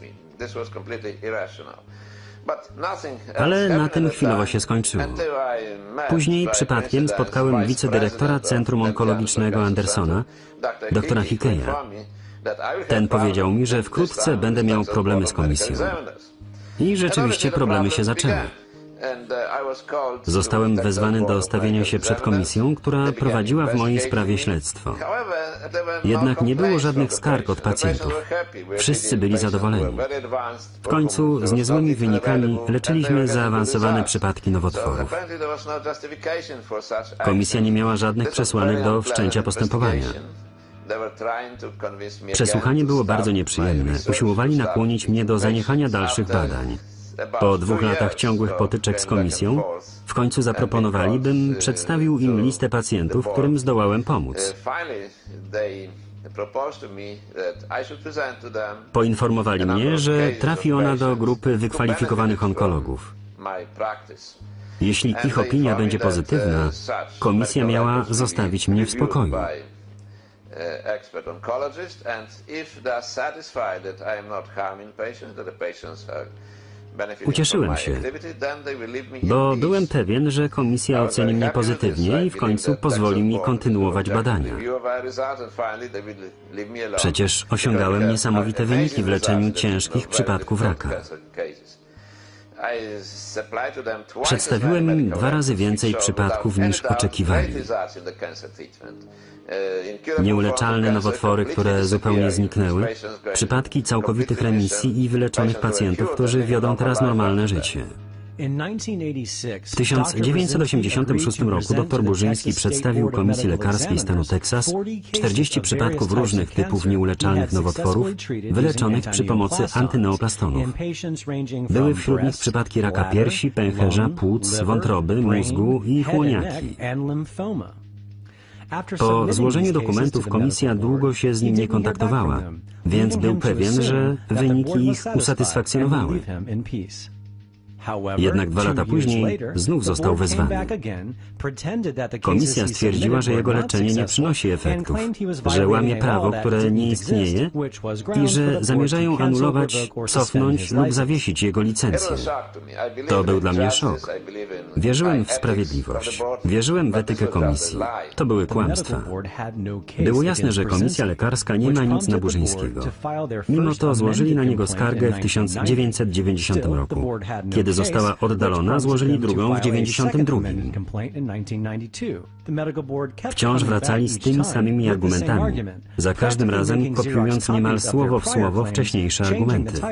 Ale na tym chwilowo się skończyło. Później przypadkiem spotkałem wicedyrektora Centrum Onkologicznego Andersona, doktora Hickeya. Ten powiedział mi, że wkrótce będę miał problemy z komisją. I rzeczywiście problemy się zaczęły. Zostałem wezwany do stawienia się przed komisją, która prowadziła w mojej sprawie śledztwo. Jednak nie było żadnych skarg od pacjentów. Wszyscy byli zadowoleni. W końcu z niezłymi wynikami leczyliśmy zaawansowane przypadki nowotworów. Komisja nie miała żadnych przesłanek do wszczęcia postępowania. Przesłuchanie było bardzo nieprzyjemne. Usiłowali nakłonić mnie do zaniechania dalszych badań. Po dwóch latach ciągłych potyczek z komisją, w końcu zaproponowali, bym przedstawił im listę pacjentów, którym zdołałem pomóc. Poinformowali mnie, że trafi ona do grupy wykwalifikowanych onkologów. Jeśli ich opinia będzie pozytywna, komisja miała zostawić mnie w spokoju. Expert oncologist, and if they are satisfied that I am not harming patients, that the patients are benefiting Ucieszyłem się, bo byłem pewien, że komisja oceni mnie pozytywnie i w końcu pozwoli mi kontynuować badania. Przecież osiągałem niesamowite wyniki w leczeniu ciężkich przypadków raka. Przedstawiłem im dwa razy więcej przypadków niż oczekiwali. Nieuleczalne nowotwory, które zupełnie zniknęły, przypadki całkowitych remisji i wyleczonych pacjentów, którzy wiodą teraz normalne życie. W tysiąc dziewięćset osiemdziesiątym szóstym roku dr Burzyński przedstawił Komisji Lekarskiej stanu Teksas czterdzieści przypadków różnych typów nieuleczalnych nowotworów wyleczonych przy pomocy antyneoplastonów. Były wśród nich przypadki raka piersi, pęcherza, płuc, wątroby, mózgu i chłoniaki. Po złożeniu dokumentów komisja długo się z nim nie kontaktowała, więc był pewien, że wyniki ich usatysfakcjonowały. Jednak dwa lata później znów został wezwany. Komisja stwierdziła, że jego leczenie nie przynosi efektów, że łamie prawo, które nie istnieje i że zamierzają anulować, cofnąć lub zawiesić jego licencję. To był dla mnie szok. Wierzyłem w sprawiedliwość. Wierzyłem w etykę komisji. To były kłamstwa. Było jasne, że komisja lekarska nie ma nic na Burzyńskiego. Mimo to złożyli na niego skargę w tysiąc dziewięćset dziewięćdziesiątym roku. Kiedy została oddalona, złożyli drugą w dziewięćdziesiątym drugim. Wciąż wracali z tymi samymi argumentami, za każdym razem kopiując niemal słowo w słowo wcześniejsze argumenty.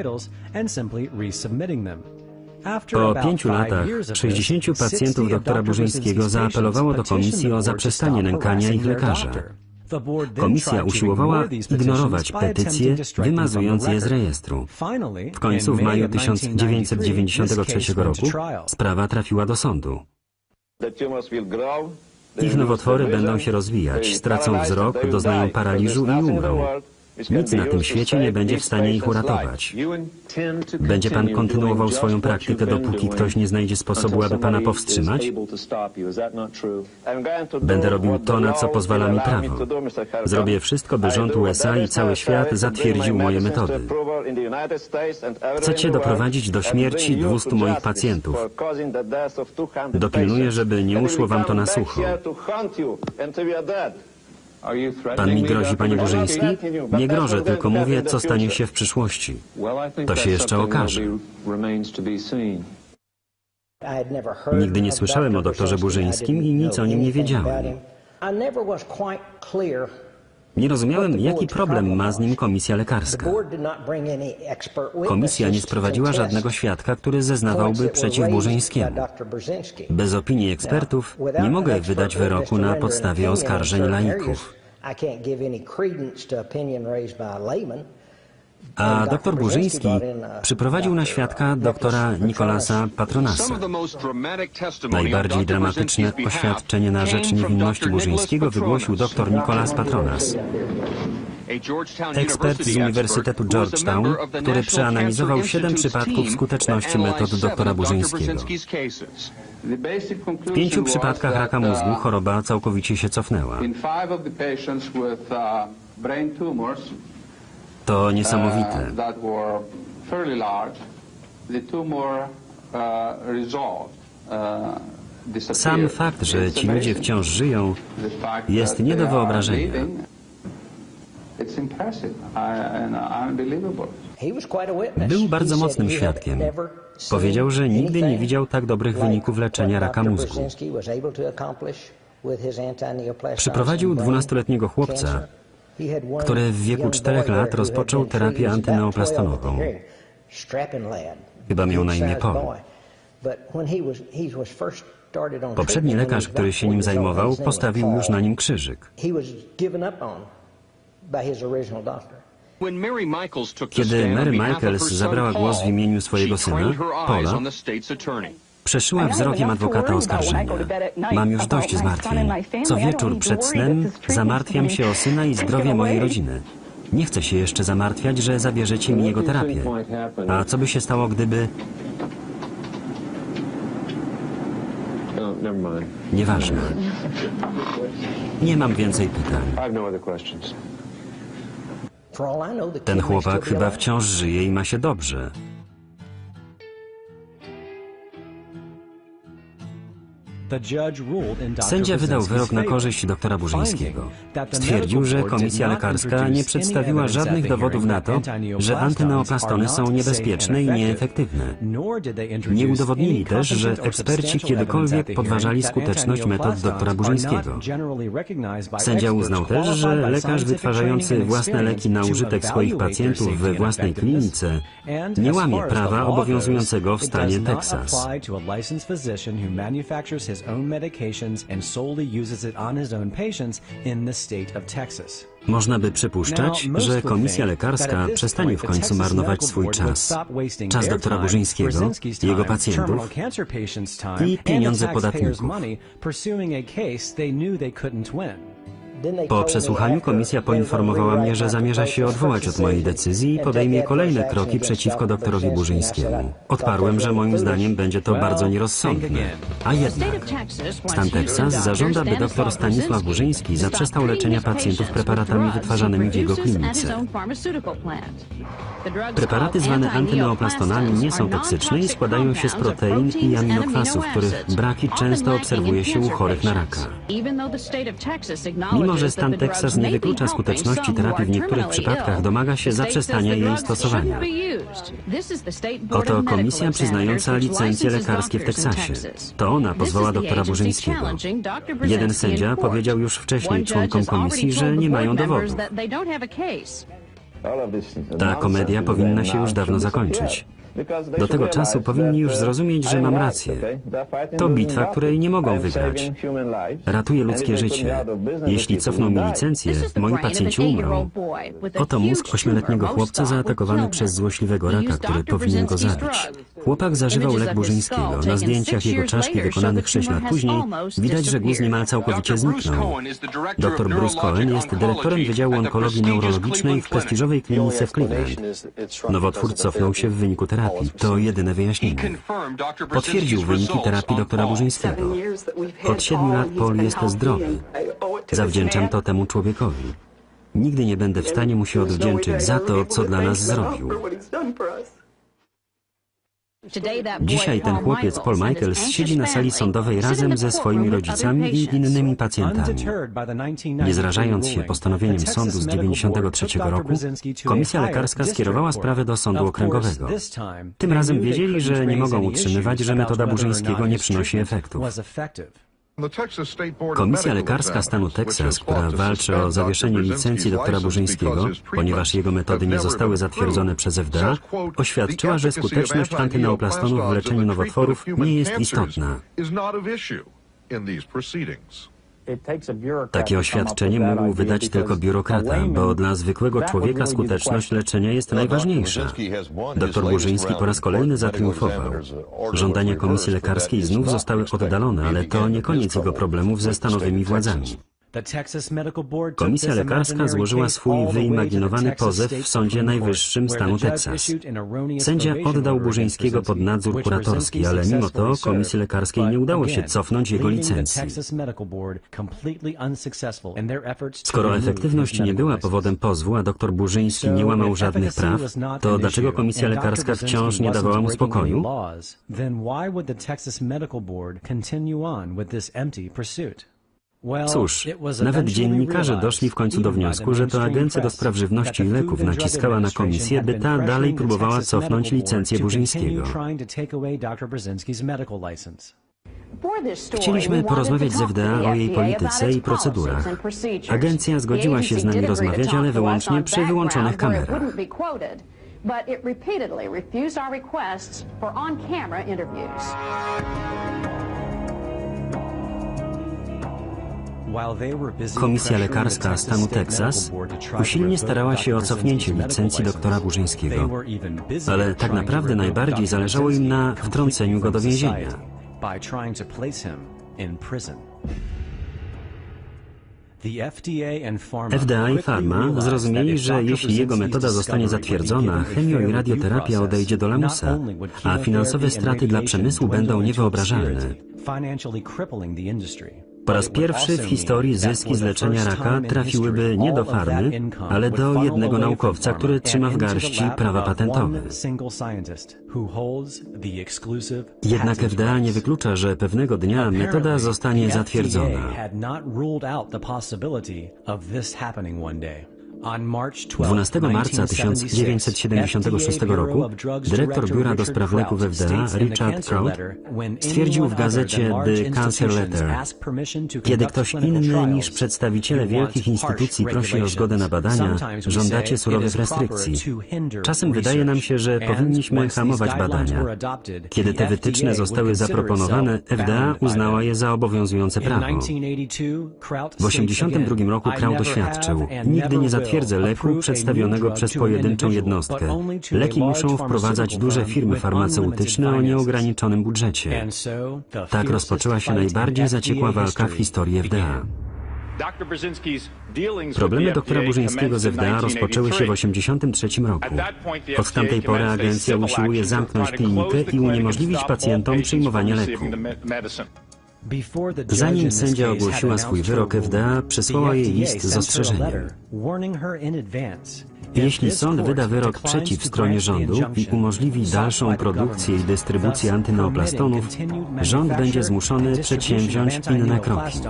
Po pięciu latach sześćdziesięciu pacjentów doktora Burzyńskiego zaapelowało do komisji o zaprzestanie nękania ich lekarza. Komisja usiłowała ignorować petycje, wymazując je z rejestru. W końcu w maju tysiąc dziewięćset dziewięćdziesiątego trzeciego roku sprawa trafiła do sądu. Ich nowotwory będą się rozwijać, stracą wzrok, doznają paraliżu i umrą. Nic na tym świecie nie będzie w stanie ich uratować. Będzie pan kontynuował swoją praktykę, dopóki ktoś nie znajdzie sposobu, aby pana powstrzymać? Będę robił to, na co pozwala mi prawo. Zrobię wszystko, by rząd U S A i cały świat zatwierdził moje metody. Chcecie doprowadzić do śmierci dwustu moich pacjentów. Dopilnuję, żeby nie uszło wam to na sucho. Pan mi grozi, panie Burzyński? Nie grożę, tylko mówię, co stanie się w przyszłości. To się jeszcze okaże. Nigdy nie słyszałem o doktorze Burzyńskim i nic o nim nie wiedziałem. Nie rozumiałem, jaki problem ma z nim komisja lekarska. Komisja nie sprowadziła żadnego świadka, który zeznawałby przeciw Burzyńskiemu. Bez opinii ekspertów nie mogę wydać wyroku na podstawie oskarżeń laików. A doktor Burzyński przyprowadził na świadka doktora Nicolasa Patronasa. Najbardziej dramatyczne oświadczenie na rzecz niewinności Burzyńskiego wygłosił doktor Nicolas Patronas, ekspert z Uniwersytetu Georgetown, który przeanalizował siedem przypadków skuteczności metod doktora Burzyńskiego. W pięciu przypadkach raka mózgu choroba całkowicie się cofnęła. To niesamowite. Sam fakt, że ci ludzie wciąż żyją, jest nie do wyobrażenia. Był bardzo mocnym świadkiem. Powiedział, że nigdy nie widział tak dobrych wyników leczenia raka mózgu. Przyprowadził dwunastoletniego chłopca, który w wieku czterech lat rozpoczął terapię antyneoplastonową. Chyba miał na imię Paul. Poprzedni lekarz, który się nim zajmował, postawił już na nim krzyżyk. Kiedy Mary Michaels zabrała głos w imieniu swojego syna, Paula, przeszyła wzrokiem adwokata oskarżenia. Mam już dość zmartwień. Co wieczór przed snem zamartwiam się o syna i zdrowie mojej rodziny. Nie chcę się jeszcze zamartwiać, że zabierzecie mi jego terapię. A co by się stało, gdyby... Nieważne. Nie mam więcej pytań. Ten chłopak chyba wciąż żyje i ma się dobrze. Sędzia wydał wyrok na korzyść doktora Burzyńskiego. Stwierdził, że komisja lekarska nie przedstawiła żadnych dowodów na to, że antyneoplastony są niebezpieczne i nieefektywne. Nie udowodnili też, że eksperci kiedykolwiek podważali skuteczność metod doktora Burzyńskiego. Sędzia uznał też, że lekarz wytwarzający własne leki na użytek swoich pacjentów we własnej klinice nie łamie prawa obowiązującego w stanie Teksas. Można by przypuszczać, że komisja lekarska przestanie w końcu marnować swój czas, czas doktora Burzyńskiego, jego pacjentów i pieniądze podatników. Po przesłuchaniu komisja poinformowała mnie, że zamierza się odwołać od mojej decyzji i podejmie kolejne kroki przeciwko doktorowi Burzyńskiemu. Odparłem, że moim zdaniem będzie to bardzo nierozsądne. A jednak stan Teksas zażąda, by doktor Stanisław Burzyński zaprzestał leczenia pacjentów preparatami wytwarzanymi w jego klinice. Preparaty zwane antyneoplastonami nie są toksyczne i składają się z protein i aminokwasów, których braki często obserwuje się u chorych na raka. Mimo że stan Teksas nie wyklucza skuteczności terapii w niektórych przypadkach, domaga się zaprzestania jej stosowania. Oto komisja przyznająca licencje lekarskie w Teksasie. To ona pozwała doktora Burzyńskiego. Jeden sędzia powiedział już wcześniej członkom komisji, że nie mają dowodów. Ta komedia powinna się już dawno zakończyć. Do tego czasu powinni już zrozumieć, że mam rację. To bitwa, której nie mogą wygrać. Ratuje ludzkie życie. Jeśli cofną mi licencję, moi pacjenci umrą. Oto mózg ośmioletniego chłopca zaatakowany przez złośliwego raka, który powinien go zabić. Chłopak zażywał lek Burzyńskiego. Na zdjęciach jego czaszki wykonanych sześć lat później widać, że guz niemal całkowicie zniknął. Dr Bruce Cohen jest dyrektorem Wydziału Onkologii Neurologicznej w prestiżowej klinice w Cleveland. Nowotwór cofnął się w wyniku terapii. To jedyne wyjaśnienie. Potwierdził wyniki terapii doktora Burzyńskiego. Od siedmiu lat Paul jest zdrowy. Zawdzięczam to temu człowiekowi. Nigdy nie będę w stanie mu się odwdzięczyć za to, co dla nas zrobił. Dzisiaj ten chłopiec, Paul Michaels, siedzi na sali sądowej razem ze swoimi rodzicami i innymi pacjentami. Nie zrażając się postanowieniem sądu z dziewięćdziesiątego trzeciego roku, komisja lekarska skierowała sprawę do sądu okręgowego. Tym razem wiedzieli, że nie mogą utrzymywać, że metoda Burzyńskiego nie przynosi efektów. Komisja lekarska stanu Teksas, która walczy o zawieszenie licencji doktora Burzyńskiego, ponieważ jego metody nie zostały zatwierdzone przez F D A, oświadczyła, że skuteczność antyneoplastonów w leczeniu nowotworów nie jest istotna. Takie oświadczenie mógł wydać tylko biurokrata, bo dla zwykłego człowieka skuteczność leczenia jest najważniejsza. Doktor Burzyński po raz kolejny zatriumfował. Żądania komisji lekarskiej znów zostały oddalone, ale to nie koniec jego problemów ze stanowymi władzami. Komisja lekarska złożyła swój wyimaginowany pozew w Sądzie Najwyższym stanu Teksas. Sędzia oddał Burzyńskiego pod nadzór kuratorski, ale mimo to komisji lekarskiej nie udało się cofnąć jego licencji. Skoro efektywność nie była powodem pozwu, a doktor Burzyński nie łamał żadnych praw, to dlaczego komisja lekarska wciąż nie dawała mu spokoju? Cóż, nawet dziennikarze doszli w końcu do wniosku, że to Agencja do Spraw Żywności i Leków naciskała na komisję, by ta dalej próbowała cofnąć licencję Burzyńskiego. Chcieliśmy porozmawiać z F D A o jej polityce i procedurach. Agencja zgodziła się z nami rozmawiać, ale wyłącznie przy wyłączonych kamerach. Komisja lekarska stanu Teksas usilnie starała się o cofnięcie licencji doktora Burzyńskiego, ale tak naprawdę najbardziej zależało im na wtrąceniu go do więzienia. F D A i Pharma zrozumieli, że jeśli jego metoda zostanie zatwierdzona, chemio- i radioterapia odejdzie do lamusa, a finansowe straty dla przemysłu będą niewyobrażalne. Po raz pierwszy w historii zyski z leczenia raka trafiłyby nie do farmy, ale do jednego naukowca, który trzyma w garści prawa patentowe. Jednak F D A nie wyklucza, że pewnego dnia metoda zostanie zatwierdzona. dwunastego marca tysiąc dziewięćset siedemdziesiątego szóstego roku dyrektor Biura do Spraw Leków F D A Richard Kraut stwierdził w gazecie The Cancer Letter: kiedy ktoś inny niż przedstawiciele wielkich instytucji prosi o zgodę na badania, żądacie surowych restrykcji. Czasem wydaje nam się, że powinniśmy hamować badania. Kiedy te wytyczne zostały zaproponowane, F D A uznała je za obowiązujące prawo. W osiemdziesiątym drugim roku Kraut oświadczył: nigdy nie zatwierdzę leku przedstawionego przez pojedynczą jednostkę. Leki muszą wprowadzać duże firmy farmaceutyczne o nieograniczonym budżecie. Tak rozpoczęła się najbardziej zaciekła walka w historii F D A. Problemy doktora Burzyńskiego z F D A rozpoczęły się w tysiąc dziewięćset osiemdziesiątym trzecim roku. Od tamtej pory agencja usiłuje zamknąć klinikę i uniemożliwić pacjentom przyjmowanie leku. Zanim sędzia ogłosiła swój wyrok, F D A przesłała jej list z ostrzeżeniem. Jeśli sąd wyda wyrok przeciw stronie rządu i umożliwi dalszą produkcję i dystrybucję antyneoplastonów, rząd będzie zmuszony przedsięwziąć inne kroki.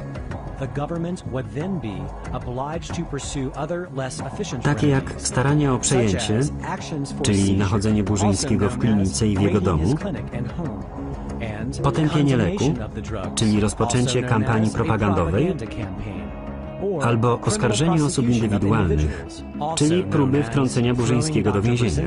Takie jak starania o przejęcie, czyli nachodzenie Burzyńskiego w klinice i w jego domu, potępienie leku, czyli rozpoczęcie kampanii propagandowej, albo oskarżenie osób indywidualnych, czyli próby wtrącenia Burzyńskiego do więzienia.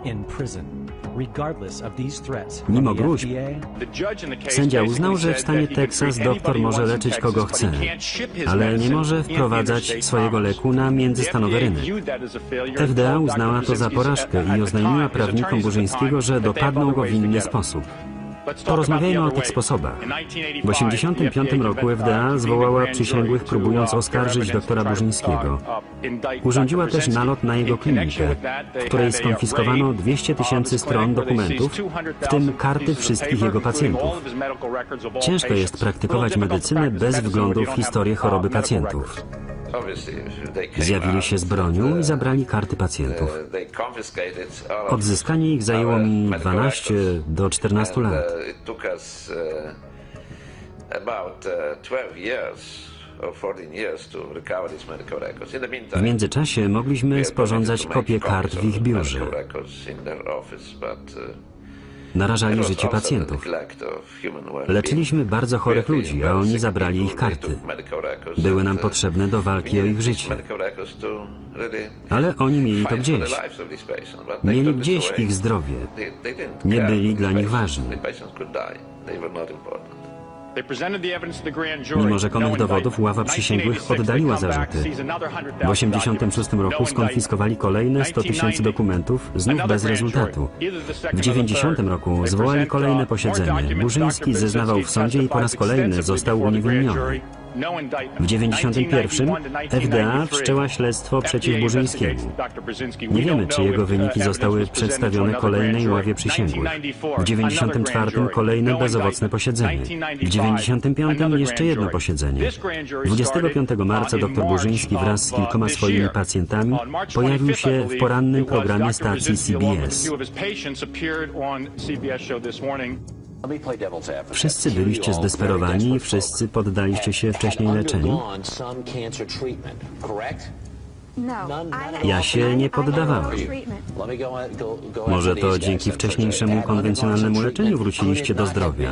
Mimo gróźb, sędzia uznał, że w stanie Teksas doktor może leczyć kogo chce, ale nie może wprowadzać swojego leku na międzystanowy rynek. F D A uznała to za porażkę i oznajmiła prawnikom Burzyńskiego, że dopadną go w inny sposób. Porozmawiajmy o tych sposobach. W tysiąc dziewięćset osiemdziesiątym piątym roku F D A zwołała przysięgłych, próbując oskarżyć doktora Burzyńskiego. Urządziła też nalot na jego klinikę, w której skonfiskowano dwieście tysięcy stron dokumentów, w tym karty wszystkich jego pacjentów. Ciężko jest praktykować medycynę bez wglądu w historię choroby pacjentów. Zjawili się z bronią i zabrali karty pacjentów. Odzyskanie ich zajęło mi dwanaście do czternastu lat. W międzyczasie mogliśmy sporządzać kopie kart w ich biurze. Narażali życie pacjentów. Leczyliśmy bardzo chorych ludzi, a oni zabrali ich karty. Były nam potrzebne do walki o ich życie. Ale oni mieli to gdzieś. Mieli gdzieś ich zdrowie. Nie byli dla nich ważni. Mimo rzekomych dowodów, ława przysięgłych oddaliła zarzuty. W tysiąc dziewięćset osiemdziesiątym szóstym roku skonfiskowali kolejne sto tysięcy dokumentów, znów bez rezultatu. W tysiąc dziewięćset dziewięćdziesiątym roku zwołali kolejne posiedzenie. Burzyński zeznawał w sądzie i po raz kolejny został uniewinniony. W tysiąc dziewięćset dziewięćdziesiątym pierwszym F D A wszczęła śledztwo przeciw Burzyńskiemu. Nie wiemy, czy jego wyniki zostały przedstawione kolejnej ławie przysięgłych. W tysiąc dziewięćset dziewięćdziesiątym czwartym kolejne bezowocne posiedzenie. W tysiąc dziewięćset dziewięćdziesiątym piątym jeszcze jedno posiedzenie. dwudziestego piątego marca dr Burzyński wraz z kilkoma swoimi pacjentami pojawił się w porannym programie stacji C B S. Wszyscy byliście zdesperowani i wszyscy poddaliście się wcześniej leczeniu? Ja się nie poddawałem. Może to dzięki wcześniejszemu konwencjonalnemu leczeniu wróciliście do zdrowia.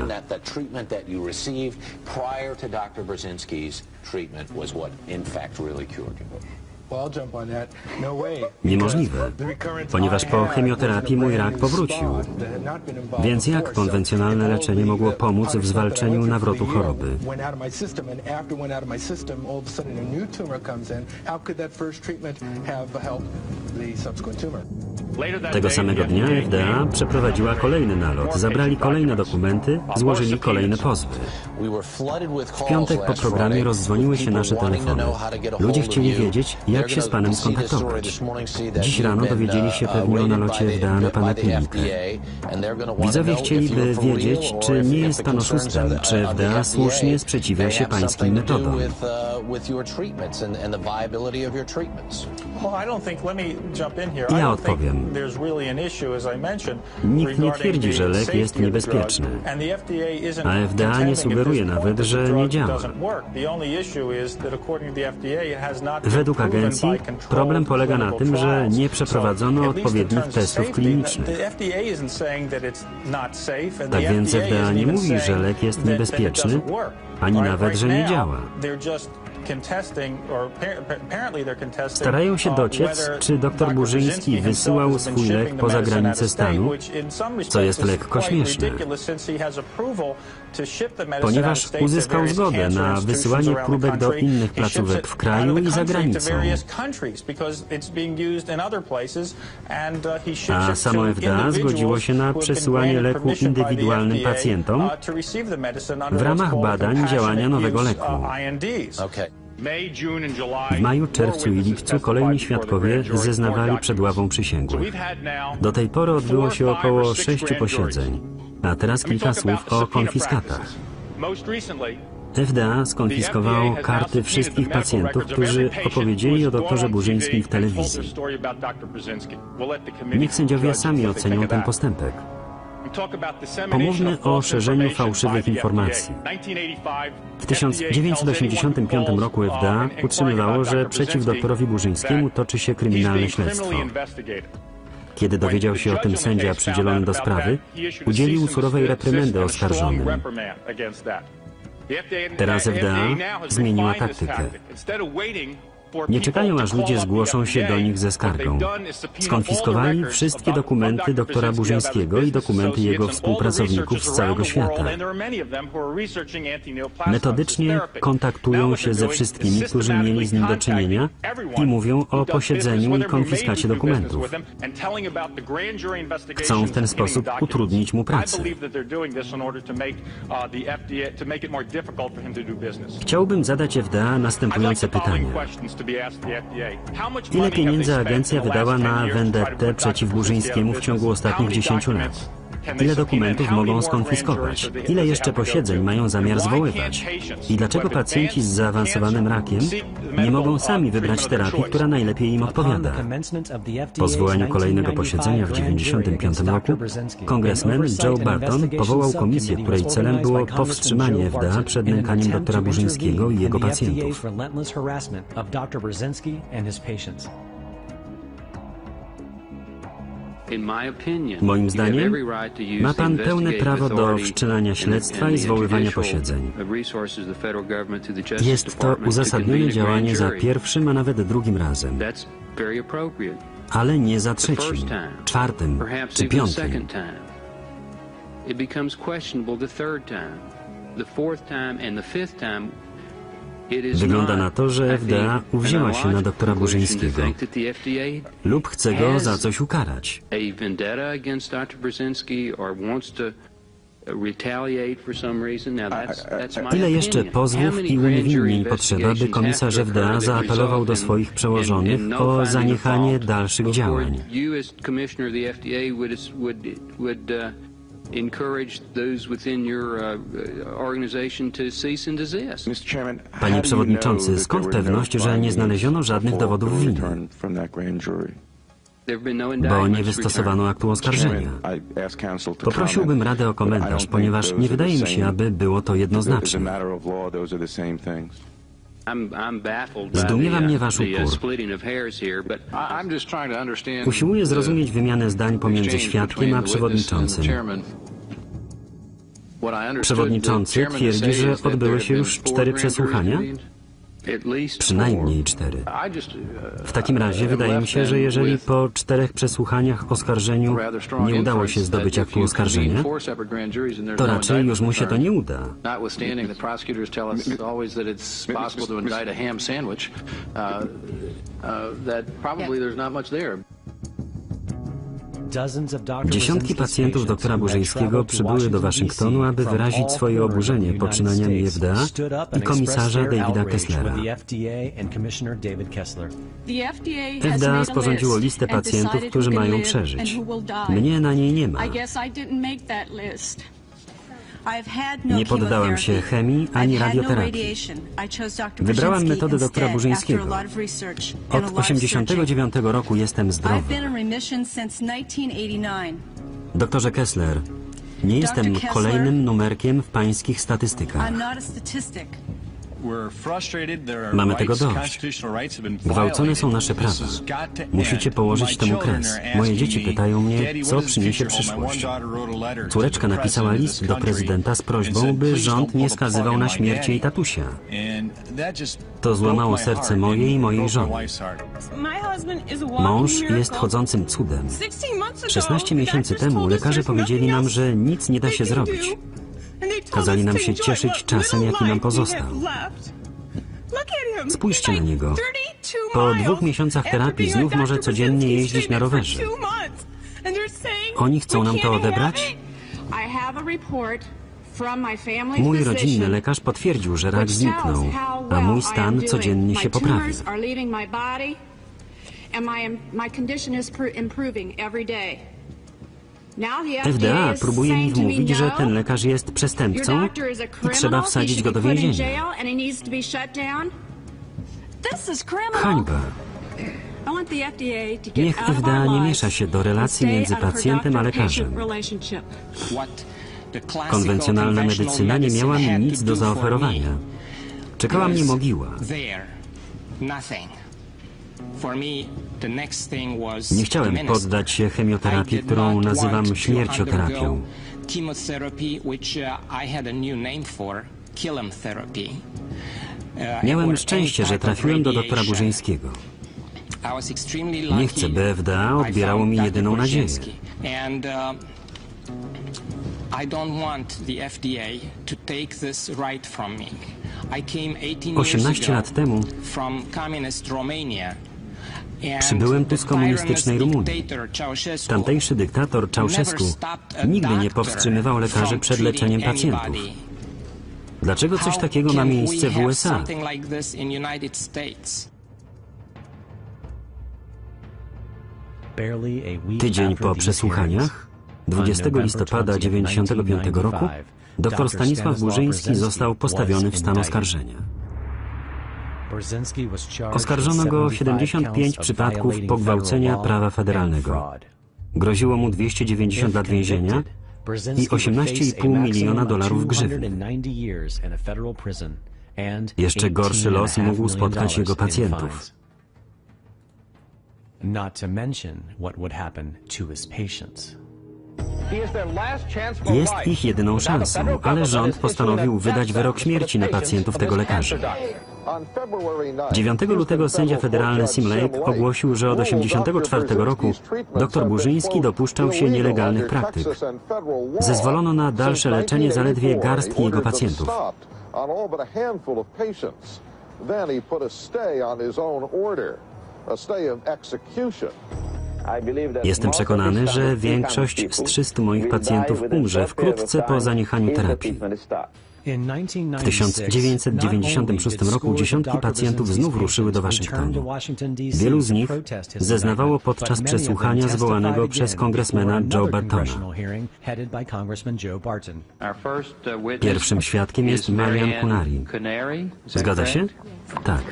Niemożliwe, ponieważ po chemioterapii mój rak powrócił. Więc jak konwencjonalne leczenie mogło pomóc w zwalczeniu nawrotu choroby? Tego samego dnia F D A przeprowadziła kolejny nalot, zabrali kolejne dokumenty, złożyli kolejne pozwy. W piątek po programie rozdzwoniły się nasze telefony. Ludzie chcieli wiedzieć, jak się z panem skontaktować. Dziś rano dowiedzieli się pewnie o nalocie F D A na pana klinikę. Widzowie chcieliby wiedzieć, czy nie jest pan oszustem, czy F D A słusznie sprzeciwia się pańskim metodom. Ja odpowiem. Nikt nie twierdzi, że lek jest niebezpieczny, a F D A nie sugeruje nawet, że nie działa. Według agencji problem polega na tym, że nie przeprowadzono odpowiednich testów klinicznych. Tak więc F D A nie mówi, że lek jest niebezpieczny, ani nawet, że nie działa. Starają się dociec, czy dr Burzyński wysyłał swój lek poza granice stanu, co jest lekko śmieszne, ponieważ uzyskał zgodę na wysyłanie próbek do innych placówek w kraju i za granicą. A samo F D A zgodziło się na przesyłanie leku indywidualnym pacjentom w ramach badań działania nowego leku. W maju, czerwcu i lipcu kolejni świadkowie zeznawali przed ławą przysięgłych. Do tej pory odbyło się około sześciu posiedzeń, a teraz kilka słów o konfiskatach. F D A skonfiskowało karty wszystkich pacjentów, którzy opowiedzieli o doktorze Burzyńskim w telewizji. Niech sędziowie sami ocenią ten postępek. Pomówmy o szerzeniu fałszywych informacji. W tysiąc dziewięćset osiemdziesiątym piątym roku F D A utrzymywało, że przeciw doktorowi Burzyńskiemu toczy się kryminalne śledztwo. Kiedy dowiedział się o tym sędzia przydzielony do sprawy, udzielił surowej reprymendy oskarżonym. Teraz F D A zmieniła taktykę. Nie czekają, aż ludzie zgłoszą się do nich ze skargą. Skonfiskowali wszystkie dokumenty doktora Burzyńskiego i dokumenty jego współpracowników z całego świata. Metodycznie kontaktują się ze wszystkimi, którzy mieli z nim do czynienia i mówią o posiedzeniu i konfiskacie dokumentów. Chcą w ten sposób utrudnić mu pracę. Chciałbym zadać F D A następujące pytanie. Ile pieniędzy agencja wydała na vendettę przeciw Burzyńskiemu w ciągu ostatnich dziesięciu lat? Ile dokumentów mogą skonfiskować? Ile jeszcze posiedzeń mają zamiar zwoływać? I dlaczego pacjenci z zaawansowanym rakiem nie mogą sami wybrać terapii, która najlepiej im odpowiada? Po zwołaniu kolejnego posiedzenia w tysiąc dziewięćset dziewięćdziesiątym piątym roku kongresmen Joe Barton powołał komisję, której celem było powstrzymanie F D A przed nękaniem doktora Burzyńskiego i jego pacjentów. Moim zdaniem ma pan pełne prawo do wszczynania śledztwa i zwoływania posiedzeń. Jest to uzasadnione działanie za pierwszym, a nawet drugim razem, ale nie za trzecim, czwartym czy piątym. Wygląda na to, że F D A uwzięła się na doktora Burzyńskiego lub chce go za coś ukarać. Ile jeszcze pozwów i uniewinnień potrzeba, by komisarz F D A zaapelował do swoich przełożonych o zaniechanie dalszych działań? Panie Przewodniczący, skąd pewność, że nie znaleziono żadnych dowodów winy? Bo nie wystosowano aktu oskarżenia. Poprosiłbym Radę o komentarz, ponieważ nie wydaje mi się, aby było to jednoznaczne. Zdumiewa mnie wasz upór. Usiłuję zrozumieć wymianę zdań pomiędzy świadkiem a przewodniczącym. Przewodniczący twierdzi, że odbyły się już cztery przesłuchania? Przynajmniej cztery. W takim razie wydaje mi się, że jeżeli po czterech przesłuchaniach oskarżeniu nie udało się zdobyć aktu oskarżenia, to raczej już mu się to nie uda. Dziesiątki pacjentów doktora Burzyńskiego przybyły do Waszyngtonu, aby wyrazić swoje oburzenie poczynaniami F D A i komisarza Davida Kesslera. F D A sporządziło listę pacjentów, którzy mają przeżyć. Mnie na niej nie ma. Nie poddałam się chemii ani radioterapii. Wybrałam metodę doktora Burzyńskiego. Od osiemdziesiątego dziewiątego roku jestem zdrowy. Doktorze Kessler, nie jestem kolejnym numerkiem w pańskich statystykach. Mamy tego dość. Gwałcone są nasze prawa. Musicie położyć temu kres. Moje dzieci pytają mnie, co przyniesie przyszłość. Córeczka napisała list do prezydenta z prośbą, by rząd nie skazywał na śmierć jej tatusia. To złamało serce moje i mojej żony. Mąż jest chodzącym cudem. szesnaście miesięcy temu lekarze powiedzieli nam, że nic nie da się zrobić. Kazali nam się cieszyć czasem, jaki nam pozostał. Spójrzcie na niego. Po dwóch miesiącach terapii znów może codziennie jeździć na rowerze. Oni chcą nam to odebrać? Mój rodzinny lekarz potwierdził, że rak zniknął, a mój stan codziennie się poprawia. F D A próbuje mi wmówić, że ten lekarz jest przestępcą i trzeba wsadzić go do więzienia. Hańba. Niech F D A nie miesza się do relacji między pacjentem a lekarzem. Konwencjonalna medycyna nie miała mi nic do zaoferowania. Czekała mnie mogiła. Nie chciałem poddać się chemioterapii, którą nazywam śmiercioterapią. Miałem szczęście, że trafiłem do doktora Burzyńskiego. Nie chcę, by F D A odbierało mi jedyną nadzieję. osiemnaście lat temu przybyłem tu z komunistycznej Rumunii. Tamtejszy dyktator Ceausescu nigdy nie powstrzymywał lekarzy przed leczeniem pacjentów. Dlaczego coś takiego ma miejsce w U S A? Tydzień po przesłuchaniach, dwudziestego listopada dziewięćdziesiątego piątego roku, dr Stanisław Burzyński został postawiony w stan oskarżenia. Oskarżono go o siedemdziesiąt pięć przypadków pogwałcenia prawa federalnego. Groziło mu dwieście dziewięćdziesiąt lat więzienia i osiemnaście i pół miliona dolarów grzywny. Jeszcze gorszy los mógł spotkać jego pacjentów. Jest ich jedyną szansą, ale rząd postanowił wydać wyrok śmierci na pacjentów tego lekarza. dziewiątego lutego sędzia federalny Sim Lake ogłosił, że od osiemdziesiątego czwartego roku dr Burzyński dopuszczał się nielegalnych praktyk. Zezwolono na dalsze leczenie zaledwie garstki jego pacjentów. Jestem przekonany, że większość z trzystu moich pacjentów umrze wkrótce po zaniechaniu terapii. W tysiąc dziewięćset dziewięćdziesiątym szóstym roku dziesiątki pacjentów znów ruszyły do Waszyngtonu. Wielu z nich zeznawało podczas przesłuchania zwołanego przez kongresmena Joe Bartona. Pierwszym świadkiem jest Marian Kunari. Zgadza się? Tak.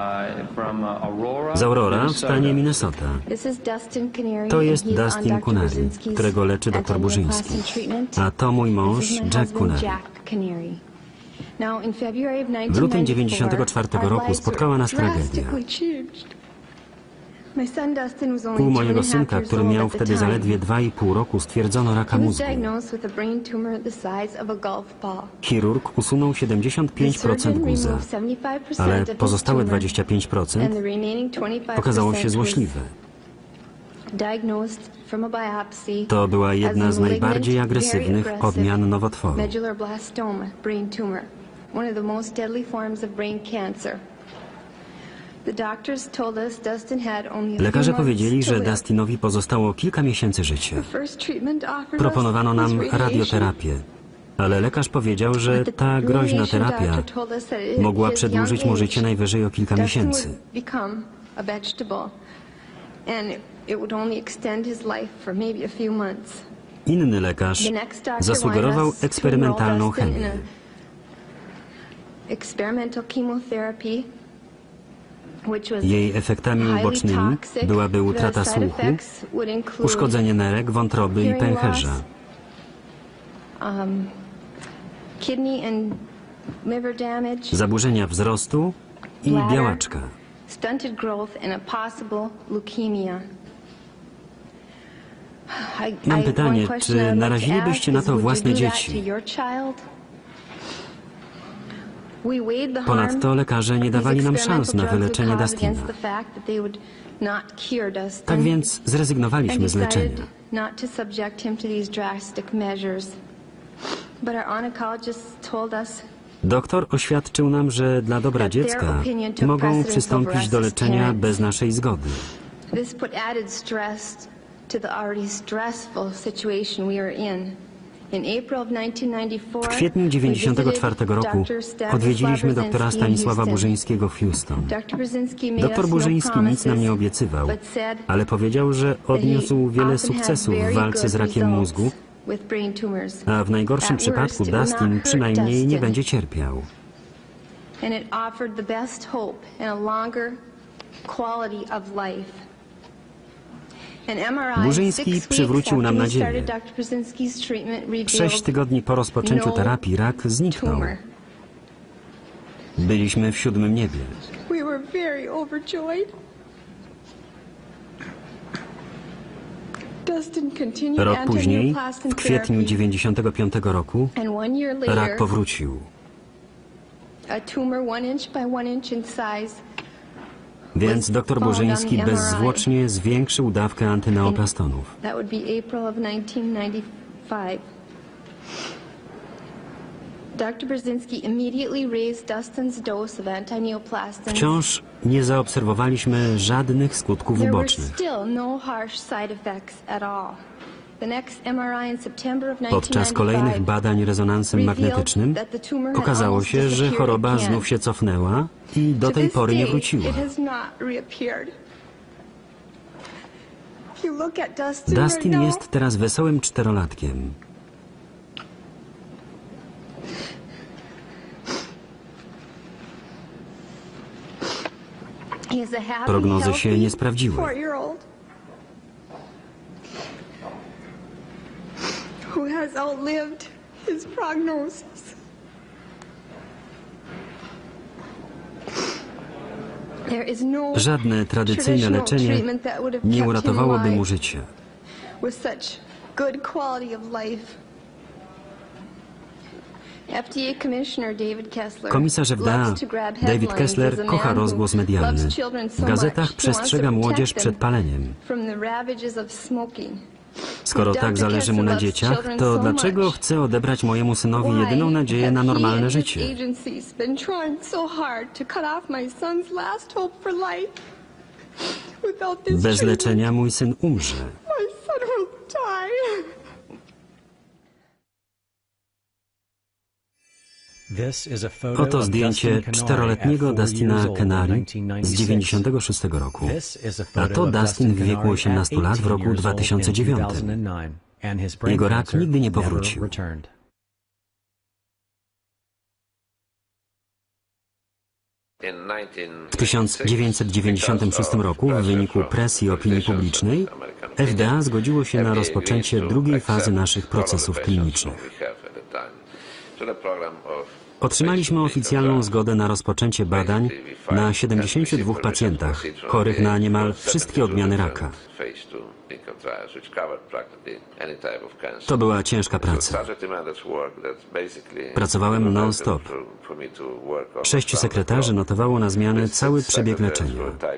Z Aurora w stanie Minnesota. To jest Dustin Kunari, którego leczy dr Burzyński. A to mój mąż Jack Kunari. W lutym dziewięćdziesiątego czwartego roku spotkała nas tragedia. U mojego synka, który miał wtedy zaledwie dwa i pół roku, stwierdzono raka mózgu. Chirurg usunął siedemdziesiąt pięć procent guza, ale pozostałe dwadzieścia pięć procent okazało się złośliwe. To była jedna z najbardziej agresywnych odmian nowotworu. Lekarze powiedzieli, że Dustinowi pozostało kilka miesięcy życia. Proponowano nam radioterapię, ale lekarz powiedział, że ta groźna terapia mogła przedłużyć mu życie najwyżej o kilka miesięcy. Inny lekarz zasugerował eksperymentalną chemię. Jej efektami ubocznymi byłaby utrata słuchu, uszkodzenie nerek, wątroby i pęcherza. Zaburzenia wzrostu i białaczka. Mam pytanie, czy narazilibyście na to własne dzieci? Ponadto lekarze nie dawali nam szans na wyleczenie Dustina. Tak więc zrezygnowaliśmy z leczenia. Doktor oświadczył nam, że dla dobra dziecka mogą przystąpić do leczenia bez naszej zgody. W kwietniu dziewięćdziesiątego czwartego roku odwiedziliśmy doktora Stanisława Burzyńskiego w Houston. Doktor Burzyński nic nam nie obiecywał, ale powiedział, że odniósł wiele sukcesów w walce z rakiem mózgu, a w najgorszym przypadku Dustin przynajmniej nie będzie cierpiał. Burzyński przywrócił nam nadzieję. Sześć tygodni po rozpoczęciu terapii rak zniknął. Byliśmy w siódmym niebie. Rok później, w kwietniu dziewięćdziesiątego piątego roku, rak powrócił. Więc dr Burzyński bezzwłocznie zwiększył dawkę antyneoplastonów. Wciąż nie zaobserwowaliśmy żadnych skutków ubocznych. Podczas kolejnych badań rezonansem magnetycznym okazało się, że choroba znów się cofnęła i do tej pory nie wróciła. Dustin jest teraz wesołym czterolatkiem. Prognozy się nie sprawdziły. Who has outlived his prognosis. Żadne tradycyjne leczenie nie uratowałoby mu życia. Komisarz F D A David Kessler kocha rozgłos medialny. W gazetach przestrzega młodzież przed paleniem. Skoro tak zależy mu na dzieciach, to dlaczego chce odebrać mojemu synowi jedyną nadzieję na normalne życie? Bez leczenia mój syn umrze. Oto zdjęcie czteroletniego Dustina Kenary z dziewięćdziesiątego szóstego roku, a to Dustin w wieku osiemnastu lat w roku dwa tysiące dziewiątym. Jego rak nigdy nie powrócił. W tysiąc dziewięćset dziewięćdziesiątym szóstym roku w wyniku presji opinii publicznej F D A zgodziło się na rozpoczęcie drugiej fazy naszych procesów klinicznych. Otrzymaliśmy oficjalną zgodę na rozpoczęcie badań na siedemdziesięciu dwóch pacjentach chorych na niemal wszystkie odmiany raka. To była ciężka praca. Pracowałem non-stop. Sześciu sekretarzy notowało na zmianę cały przebieg leczenia.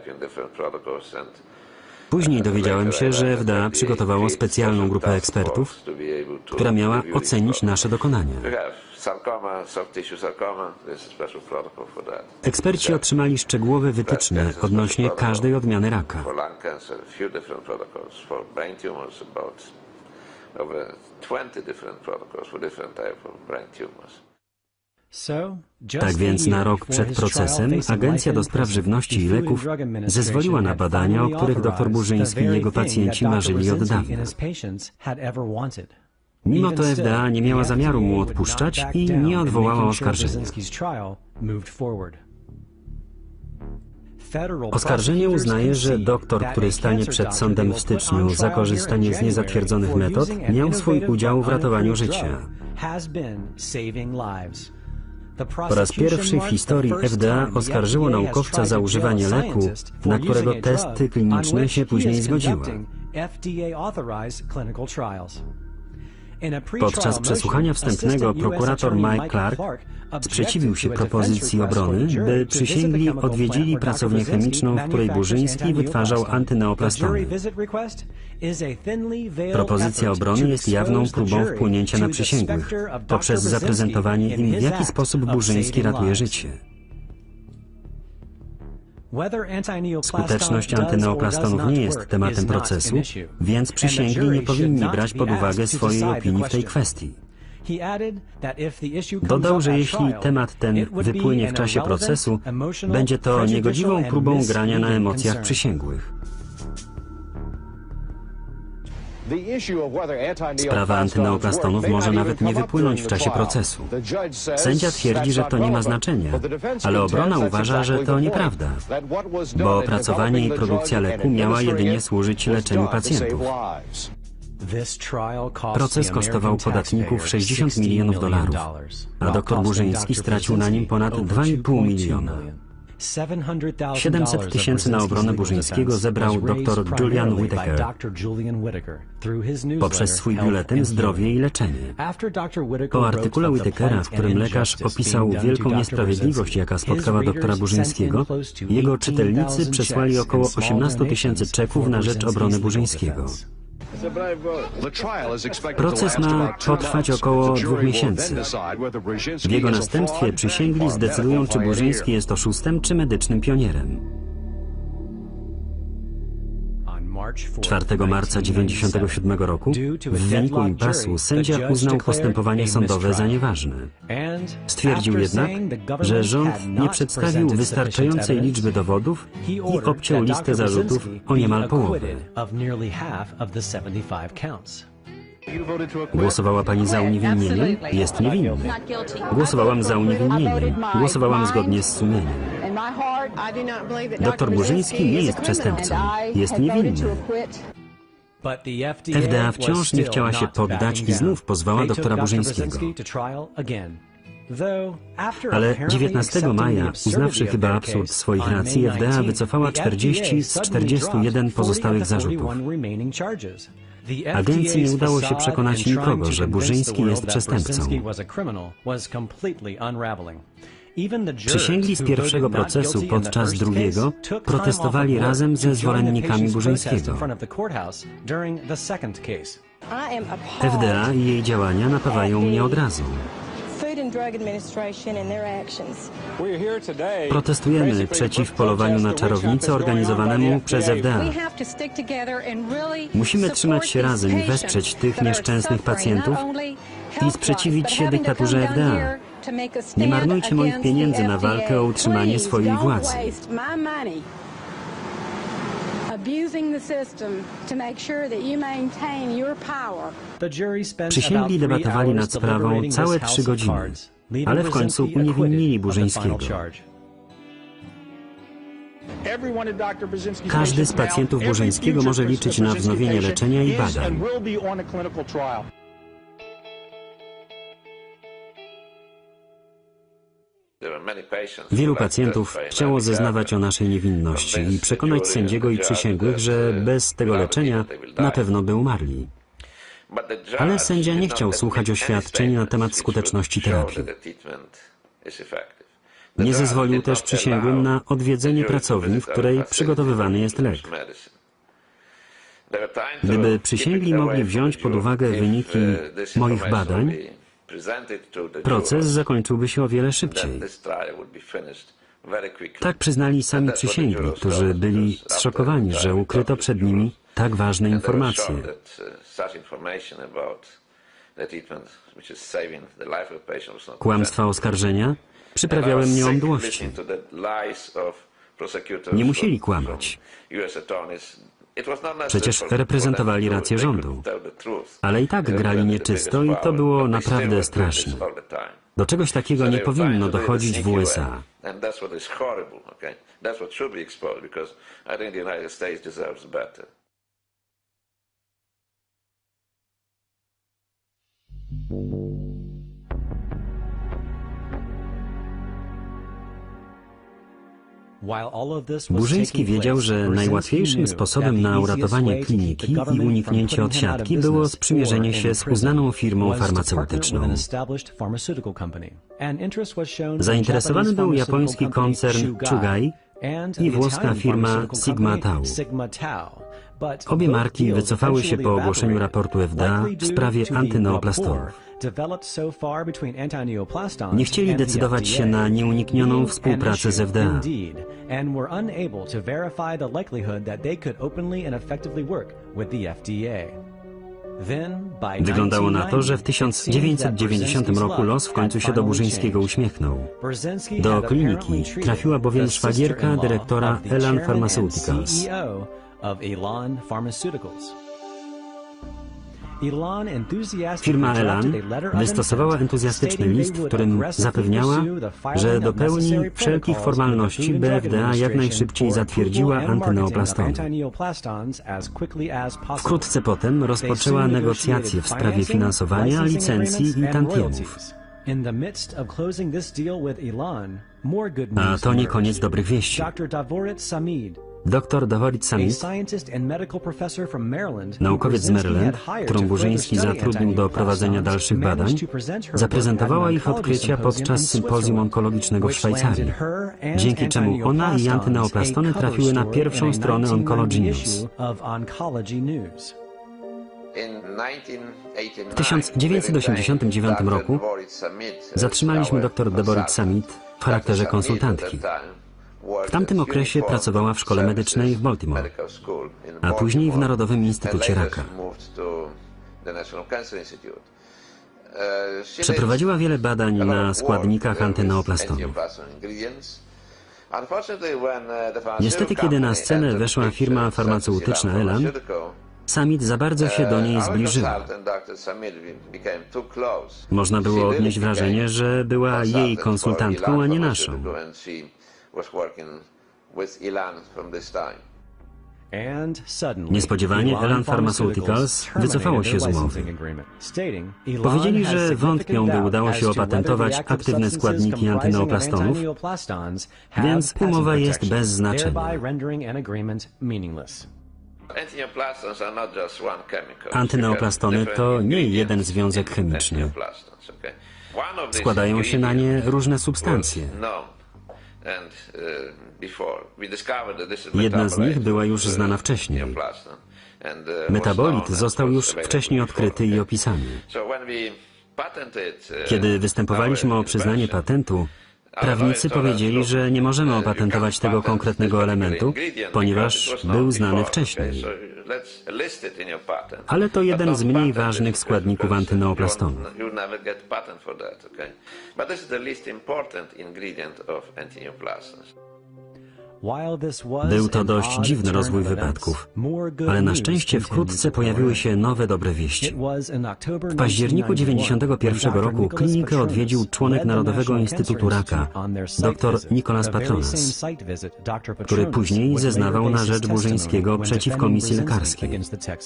Później dowiedziałem się, że F D A przygotowało specjalną grupę ekspertów, która miała ocenić nasze dokonania. sarcoma, soft tissue sarcoma, there's a special protocol for that. Eksperci otrzymali szczegółowe wytyczne odnośnie każdej odmiany raka. For lung cancer, a few different protocols. For brain tumors, about over twenty different protocols for different types of brain tumors. Tak więc na rok przed procesem Agencja do Spraw Żywności i Leków zezwoliła na badania, o których dr Burzyński i jego pacjenci marzyli od dawna. Mimo to F D A nie miała zamiaru mu odpuszczać i nie odwołała oskarżenia. Oskarżenie uznaje, że doktor, który stanie przed sądem w styczniu za korzystanie z niezatwierdzonych metod, miał swój udział w ratowaniu życia. Po raz pierwszy w historii F D A oskarżyło naukowca za używanie leku, na którego testy kliniczne się później zgodziła. Podczas przesłuchania wstępnego prokurator Mike Clark sprzeciwił się propozycji obrony, by przysięgli odwiedzili pracownię chemiczną, w której Burzyński wytwarzał antyneoplastony. Propozycja obrony jest jawną próbą wpłynięcia na przysięgłych, poprzez zaprezentowanie im, w jaki sposób Burzyński ratuje życie. Skuteczność antyneoplastonów nie jest tematem procesu, więc przysięgli nie powinni brać pod uwagę swojej opinii w tej kwestii. Dodał, że jeśli temat ten wypłynie w czasie procesu, będzie to niegodziwą próbą grania na emocjach przysięgłych. Sprawa antyneoplastonów może nawet nie wypłynąć w czasie procesu. Sędzia twierdzi, że to nie ma znaczenia, ale obrona uważa, że to nieprawda, bo opracowanie i produkcja leku miała jedynie służyć leczeniu pacjentów. Proces kosztował podatników sześćdziesiąt milionów dolarów, a dr Burzyński stracił na nim ponad dwa i pół miliona. siedemset tysięcy na obronę Burzyńskiego zebrał dr Julian Whittaker poprzez swój biuletyn Zdrowie i leczenie. Po artykule Whittakera, w którym lekarz opisał wielką niesprawiedliwość, jaka spotkała doktora Burzyńskiego, jego czytelnicy przesłali około osiemnaście tysięcy czeków na rzecz obrony Burzyńskiego. Proces ma potrwać około dwóch miesięcy. W jego następstwie przysięgli zdecydują, czy Burzyński jest oszustem, czy medycznym pionierem. czwartego marca tysiąc dziewięćset dziewięćdziesiątego siódmego roku w wyniku impasu sędzia uznał postępowanie sądowe za nieważne. Stwierdził jednak, że rząd nie przedstawił wystarczającej liczby dowodów i obciął listę zarzutów o niemal połowę. Głosowała pani za uniewinnieniem? Jest niewinny. Głosowałam za uniewinnieniem. Głosowałam zgodnie z sumieniem. Doktor Burzyński nie jest przestępcą. Jest niewinny. F D A wciąż nie chciała się poddać i znów pozwała doktora Burzyńskiego. Ale dziewiętnastego maja, uznawszy chyba absurd swoich racji, F D A wycofała czterdzieści z czterdziestu jeden pozostałych zarzutów. Agencji nie udało się przekonać nikogo, że Burzyński jest przestępcą. Przysięgli z pierwszego procesu podczas drugiego protestowali razem ze zwolennikami Burzyńskiego. F D A i jej działania napawają mnie odrazą. Protestujemy przeciw polowaniu na czarownice organizowanemu przez F D A. Musimy trzymać się razem i wesprzeć tych nieszczęsnych pacjentów i sprzeciwić się dyktaturze F D A. Nie marnujcie moich pieniędzy na walkę o utrzymanie swojej władzy. Przysięgli debatowali nad sprawą całe trzy godziny, ale w końcu uniewinnili Burzyńskiego. Każdy z pacjentów Burzyńskiego może liczyć na wznowienie leczenia i badań. Wielu pacjentów chciało zeznawać o naszej niewinności i przekonać sędziego i przysięgłych, że bez tego leczenia na pewno by umarli. Ale sędzia nie chciał słuchać oświadczeń na temat skuteczności terapii. Nie zezwolił też przysięgłym na odwiedzenie pracowni, w której przygotowywany jest lek. Gdyby przysięgli mogli wziąć pod uwagę wyniki moich badań, proces zakończyłby się o wiele szybciej. Tak przyznali sami przysięgli, którzy byli zszokowani, że ukryto przed nimi tak ważne informacje. Kłamstwa oskarżenia przyprawiały mnie o mdłości. Nie musieli kłamać. Przecież reprezentowali rację rządu. Ale i tak grali nieczysto i to było naprawdę straszne. Do czegoś takiego nie powinno dochodzić w U S A. Burzyński wiedział, że najłatwiejszym sposobem na uratowanie kliniki i uniknięcie odsiadki było sprzymierzenie się z uznaną firmą farmaceutyczną. Zainteresowany był japoński koncern Chugai i włoska firma Sigma Tau. Obie marki wycofały się po ogłoszeniu raportu F D A w sprawie antyneoplastonów. Nie chcieli decydować się na nieuniknioną współpracę z F D A. Wyglądało na to, że w tysiąc dziewięćset dziewięćdziesiątym roku los w końcu się do Burzyńskiego uśmiechnął. Do kliniki trafiła bowiem szwagierka dyrektora Elan Pharmaceuticals. Firma Elan wystosowała entuzjastyczny list, w którym zapewniała, że dopełni wszelkich formalności, by F D A jak najszybciej zatwierdziła antyneoplastony. Wkrótce potem rozpoczęła negocjacje w sprawie finansowania, licencji i tantiemów. A to nie koniec dobrych wieści. Doktor Davorit Samit, naukowiec z Maryland, którą Burzyński zatrudnił do prowadzenia dalszych badań, zaprezentowała ich odkrycia podczas sympozjum onkologicznego w Szwajcarii, dzięki czemu ona i antyneoplastony trafiły na pierwszą stronę Oncology News. W tysiąc dziewięćset osiemdziesiątym dziewiątym roku zatrzymaliśmy dr Davorit Samit w charakterze konsultantki. W tamtym okresie pracowała w szkole medycznej w Baltimore, a później w Narodowym Instytucie Raka. Przeprowadziła wiele badań na składnikach antyneoplastonów. Niestety, kiedy na scenę weszła firma farmaceutyczna Elan, Samit za bardzo się do niej zbliżyła. Można było odnieść wrażenie, że była jej konsultantką, a nie naszą. Niespodziewanie Elan Pharmaceuticals wycofało się z umowy. Powiedzieli, że wątpią, by udało się opatentować aktywne składniki antyneoplastonów, więc umowa jest bez znaczenia. Antyneoplastony to nie jeden związek chemiczny. Składają się na nie różne substancje. Jedna z nich była już znana wcześniej. Metabolit został już wcześniej odkryty i opisany. Kiedy występowaliśmy o przyznanie patentu, prawnicy powiedzieli, że nie możemy opatentować tego konkretnego elementu, ponieważ był znany wcześniej. Ale to jeden z mniej ważnych składników antyneoplastonów. Był to dość dziwny rozwój wypadków, ale na szczęście wkrótce pojawiły się nowe dobre wieści. W październiku dziewięćdziesiątego pierwszego roku klinikę odwiedził członek Narodowego Instytutu Raka, dr Nicolas Patronas, który później zeznawał na rzecz Burzyńskiego przeciw Komisji Lekarskiej.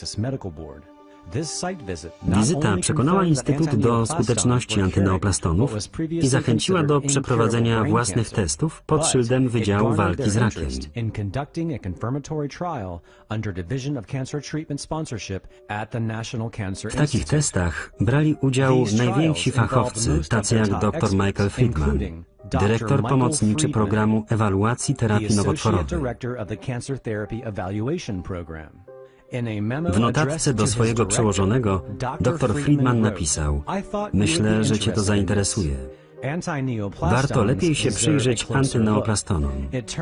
Wizyta przekonała Instytut do skuteczności antyneoplastonów i zachęciła do przeprowadzenia własnych testów pod szyldem Wydziału Walki z Rakiem. W takich testach brali udział najwięksi fachowcy, tacy jak dr Michael Friedman, dyrektor pomocniczy programu ewaluacji terapii nowotworowej. W notatce do swojego przełożonego dr Friedman napisał: myślę, że cię to zainteresuje. Warto lepiej się przyjrzeć antyneoplastonom.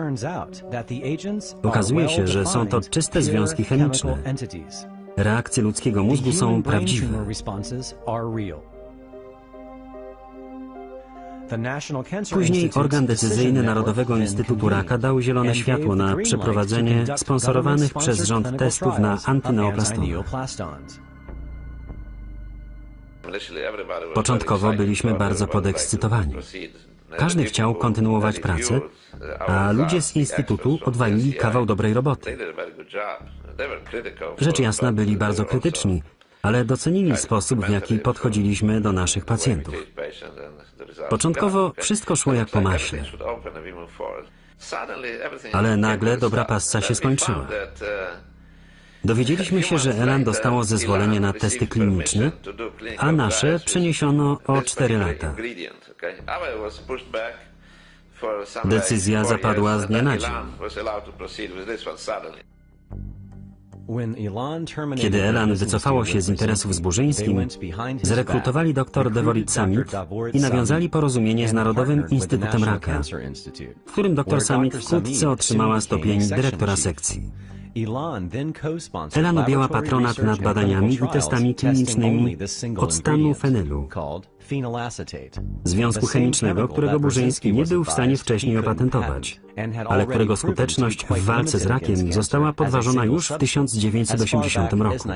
Okazuje się, że są to czyste związki chemiczne. Reakcje ludzkiego mózgu są prawdziwe. Później organ decyzyjny Narodowego Instytutu Raka dał zielone światło na przeprowadzenie sponsorowanych przez rząd testów na antyneoplastonach. Początkowo byliśmy bardzo podekscytowani. Każdy chciał kontynuować pracę, a ludzie z Instytutu odwalili kawał dobrej roboty. Rzecz jasna, byli bardzo krytyczni, ale docenili sposób, w jaki podchodziliśmy do naszych pacjentów. Początkowo wszystko szło jak po maśle. Ale nagle dobra passa się skończyła. Dowiedzieliśmy się, że Elan dostało zezwolenie na testy kliniczne, a nasze przeniesiono o cztery lata. Decyzja zapadła z dnia na dzień. Kiedy Elan wycofało się z interesów z Burzyńskim, zrekrutowali dr Devorit Samit i nawiązali porozumienie z Narodowym Instytutem Raka, w którym dr Samit wkrótce otrzymała stopień dyrektora sekcji. Elan objęła patronat nad badaniami i testami klinicznymi octanu fenylu, związku chemicznego, którego Burzyński nie był w stanie wcześniej opatentować, ale którego skuteczność w walce z rakiem została podważona już w tysiąc dziewięćset osiemdziesiątym roku.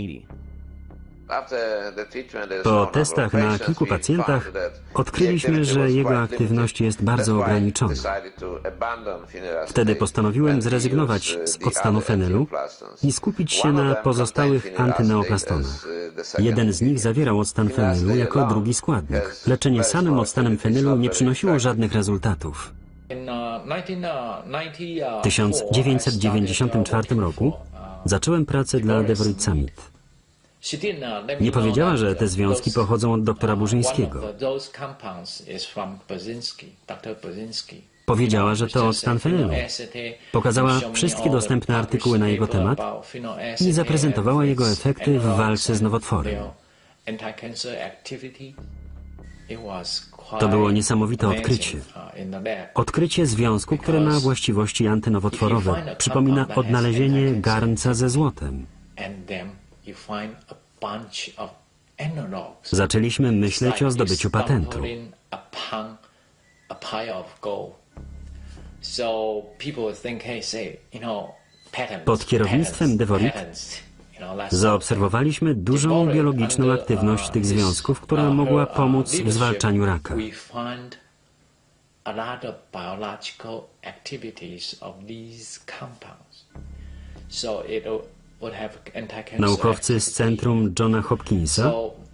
Po testach na kilku pacjentach odkryliśmy, że jego aktywność jest bardzo ograniczona. Wtedy postanowiłem zrezygnować z octanu fenylu i skupić się na pozostałych antyneoplastonach. Jeden z nich zawierał octan fenylu jako drugi składnik. Leczenie samym octanem fenylu nie przynosiło żadnych rezultatów. W tysiąc dziewięćset dziewięćdziesiątym czwartym roku zacząłem pracę dla Devorit Samit. Nie powiedziała, że te związki pochodzą od doktora Burzyńskiego. Powiedziała, że to octan fenylu. Pokazała wszystkie dostępne artykuły na jego temat i zaprezentowała jego efekty w walce z nowotworem. To było niesamowite odkrycie. Odkrycie związku, które ma właściwości antynowotworowe. Przypomina odnalezienie garnca ze złotem. Zaczęliśmy myśleć o zdobyciu patentu. Pod kierownictwem Devorit zaobserwowaliśmy dużą biologiczną aktywność tych związków, która mogła pomóc w zwalczaniu raka. Naukowcy z Centrum Johna Hopkinsa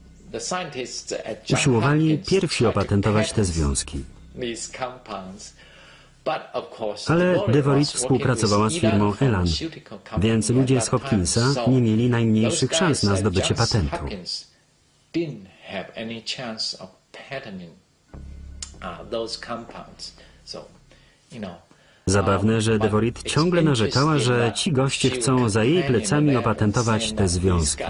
usiłowali pierwsi opatentować te związki. Ale Devorit współpracowała z firmą Elan, więc ludzie z Hopkinsa nie mieli najmniejszych szans na zdobycie patentu. Zabawne, że Devorit ciągle narzekała, że ci goście chcą za jej plecami opatentować te związki.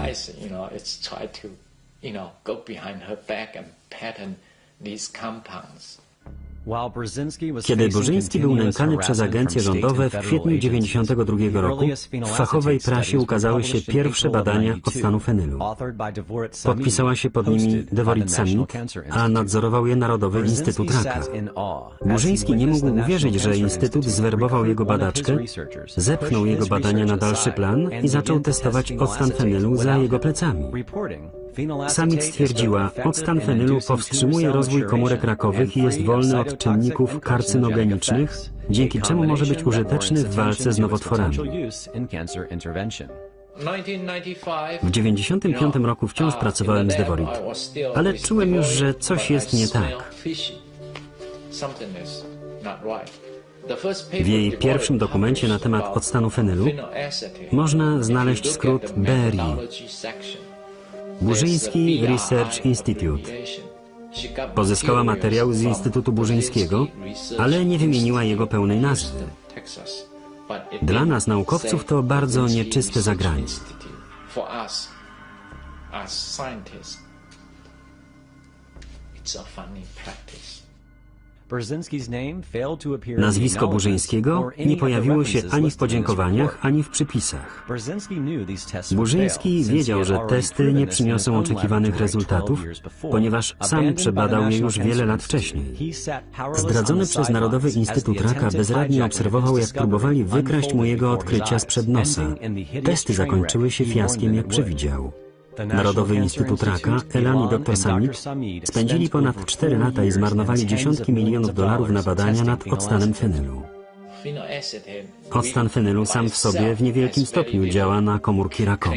Kiedy Burzyński był nękany przez agencje rządowe, w kwietniu dziewięćdziesiątego drugiego roku w fachowej prasie ukazały się pierwsze badania octanu fenylu. Podpisała się pod nimi Devorit Samit, a nadzorował je Narodowy Instytut Raka. Burzyński nie mógł uwierzyć, że Instytut zwerbował jego badaczkę, zepchnął jego badania na dalszy plan i zaczął testować octan fenylu za jego plecami. Samit stwierdziła, octan fenylu powstrzymuje rozwój komórek rakowych i jest wolny od czynników karcynogenicznych, dzięki czemu może być użyteczny w walce z nowotworami. W tysiąc dziewięćset dziewięćdziesiątym piątym roku wciąż pracowałem z Devorit, ale czułem już, że coś jest nie tak. W jej pierwszym dokumencie na temat octanu fenylu można znaleźć skrót B R I. Burzyński Research Institute. Pozyskała materiał z Instytutu Burzyńskiego, ale nie wymieniła jego pełnej nazwy. Dla nas, naukowców, to bardzo nieczyste zagranie. Nazwisko Burzyńskiego nie pojawiło się ani w podziękowaniach, ani w przypisach. Burzyński wiedział, że testy nie przyniosą oczekiwanych rezultatów, ponieważ sam przebadał je już wiele lat wcześniej. Zdradzony przez Narodowy Instytut Raka bezradnie obserwował, jak próbowali wykraść mu jego odkrycia sprzed nosa. Testy zakończyły się fiaskiem, jak przewidział. Narodowy Instytut Raka, Elan i doktor Samit spędzili ponad cztery lata i zmarnowali dziesiątki milionów dolarów na badania nad octanem fenylu. Octan fenylu sam w sobie w niewielkim stopniu działa na komórki rakowe.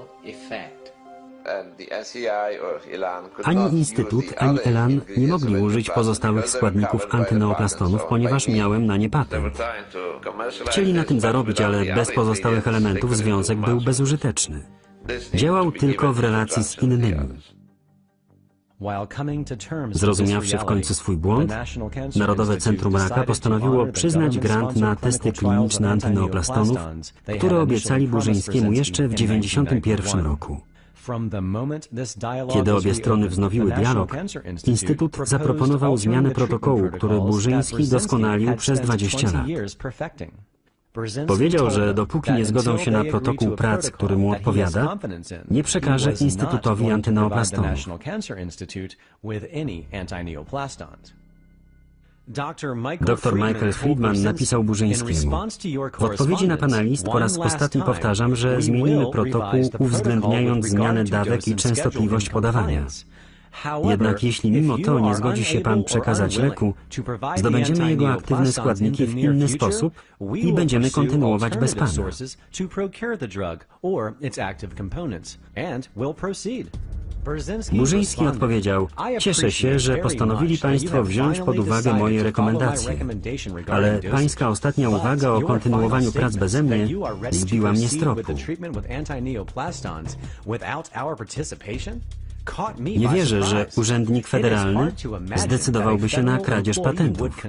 Ani Instytut, ani Elan nie mogli użyć pozostałych składników antyneoplastonów, ponieważ miałem na nie patent. Chcieli na tym zarobić, ale bez pozostałych elementów związek był bezużyteczny. Działał tylko w relacji z innymi. Zrozumiawszy w końcu swój błąd, Narodowe Centrum Raka postanowiło przyznać grant na testy kliniczne antyneoplastonów, które obiecali Burzyńskiemu jeszcze w tysiąc dziewięćset dziewięćdziesiątym pierwszym roku. Kiedy obie strony wznowiły dialog, Instytut zaproponował zmianę protokołu, który Burzyński doskonalił przez dwadzieścia lat. Powiedział, że dopóki nie zgodzą się na protokół prac, który mu odpowiada, nie przekaże Instytutowi antyneoplastonów. Doktor Michael Friedman napisał Burzyńskiemu: w odpowiedzi na pana list po raz ostatni powtarzam, że zmienimy protokół, uwzględniając zmianę dawek i częstotliwość podawania. Jednak jeśli mimo to nie zgodzi się pan przekazać leku, zdobędziemy jego aktywne składniki w inny sposób i będziemy kontynuować bez pana. Burzyński odpowiedział: cieszę się, że postanowili państwo wziąć pod uwagę moje rekomendacje, ale pańska ostatnia uwaga o kontynuowaniu prac beze mnie zbiła mnie z tropu. Nie wierzę, że urzędnik federalny zdecydowałby się na kradzież patentów.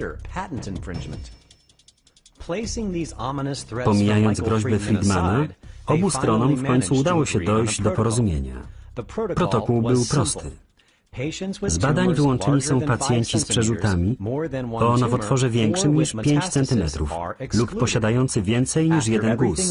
Pomijając groźby Friedmana, obu stronom w końcu udało się dojść do porozumienia. Protokół był prosty. Z badań wyłączeni są pacjenci z przerzutami o nowotworze większym niż pięć centymetrów lub posiadający więcej niż jeden guz.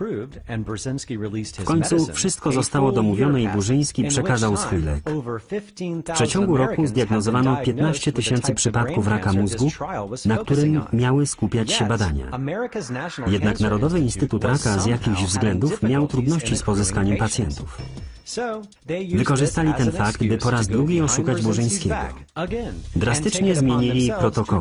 W końcu wszystko zostało domówione i Burzyński przekazał swój lek. W przeciągu roku zdiagnozowano piętnaście tysięcy przypadków raka mózgu, na którym miały skupiać się badania. Jednak Narodowy Instytut Raka z jakichś względów miał trudności z pozyskaniem pacjentów. Wykorzystali ten fakt, by po raz drugi oszukać Burzyńskiego. Drastycznie zmienili protokoły.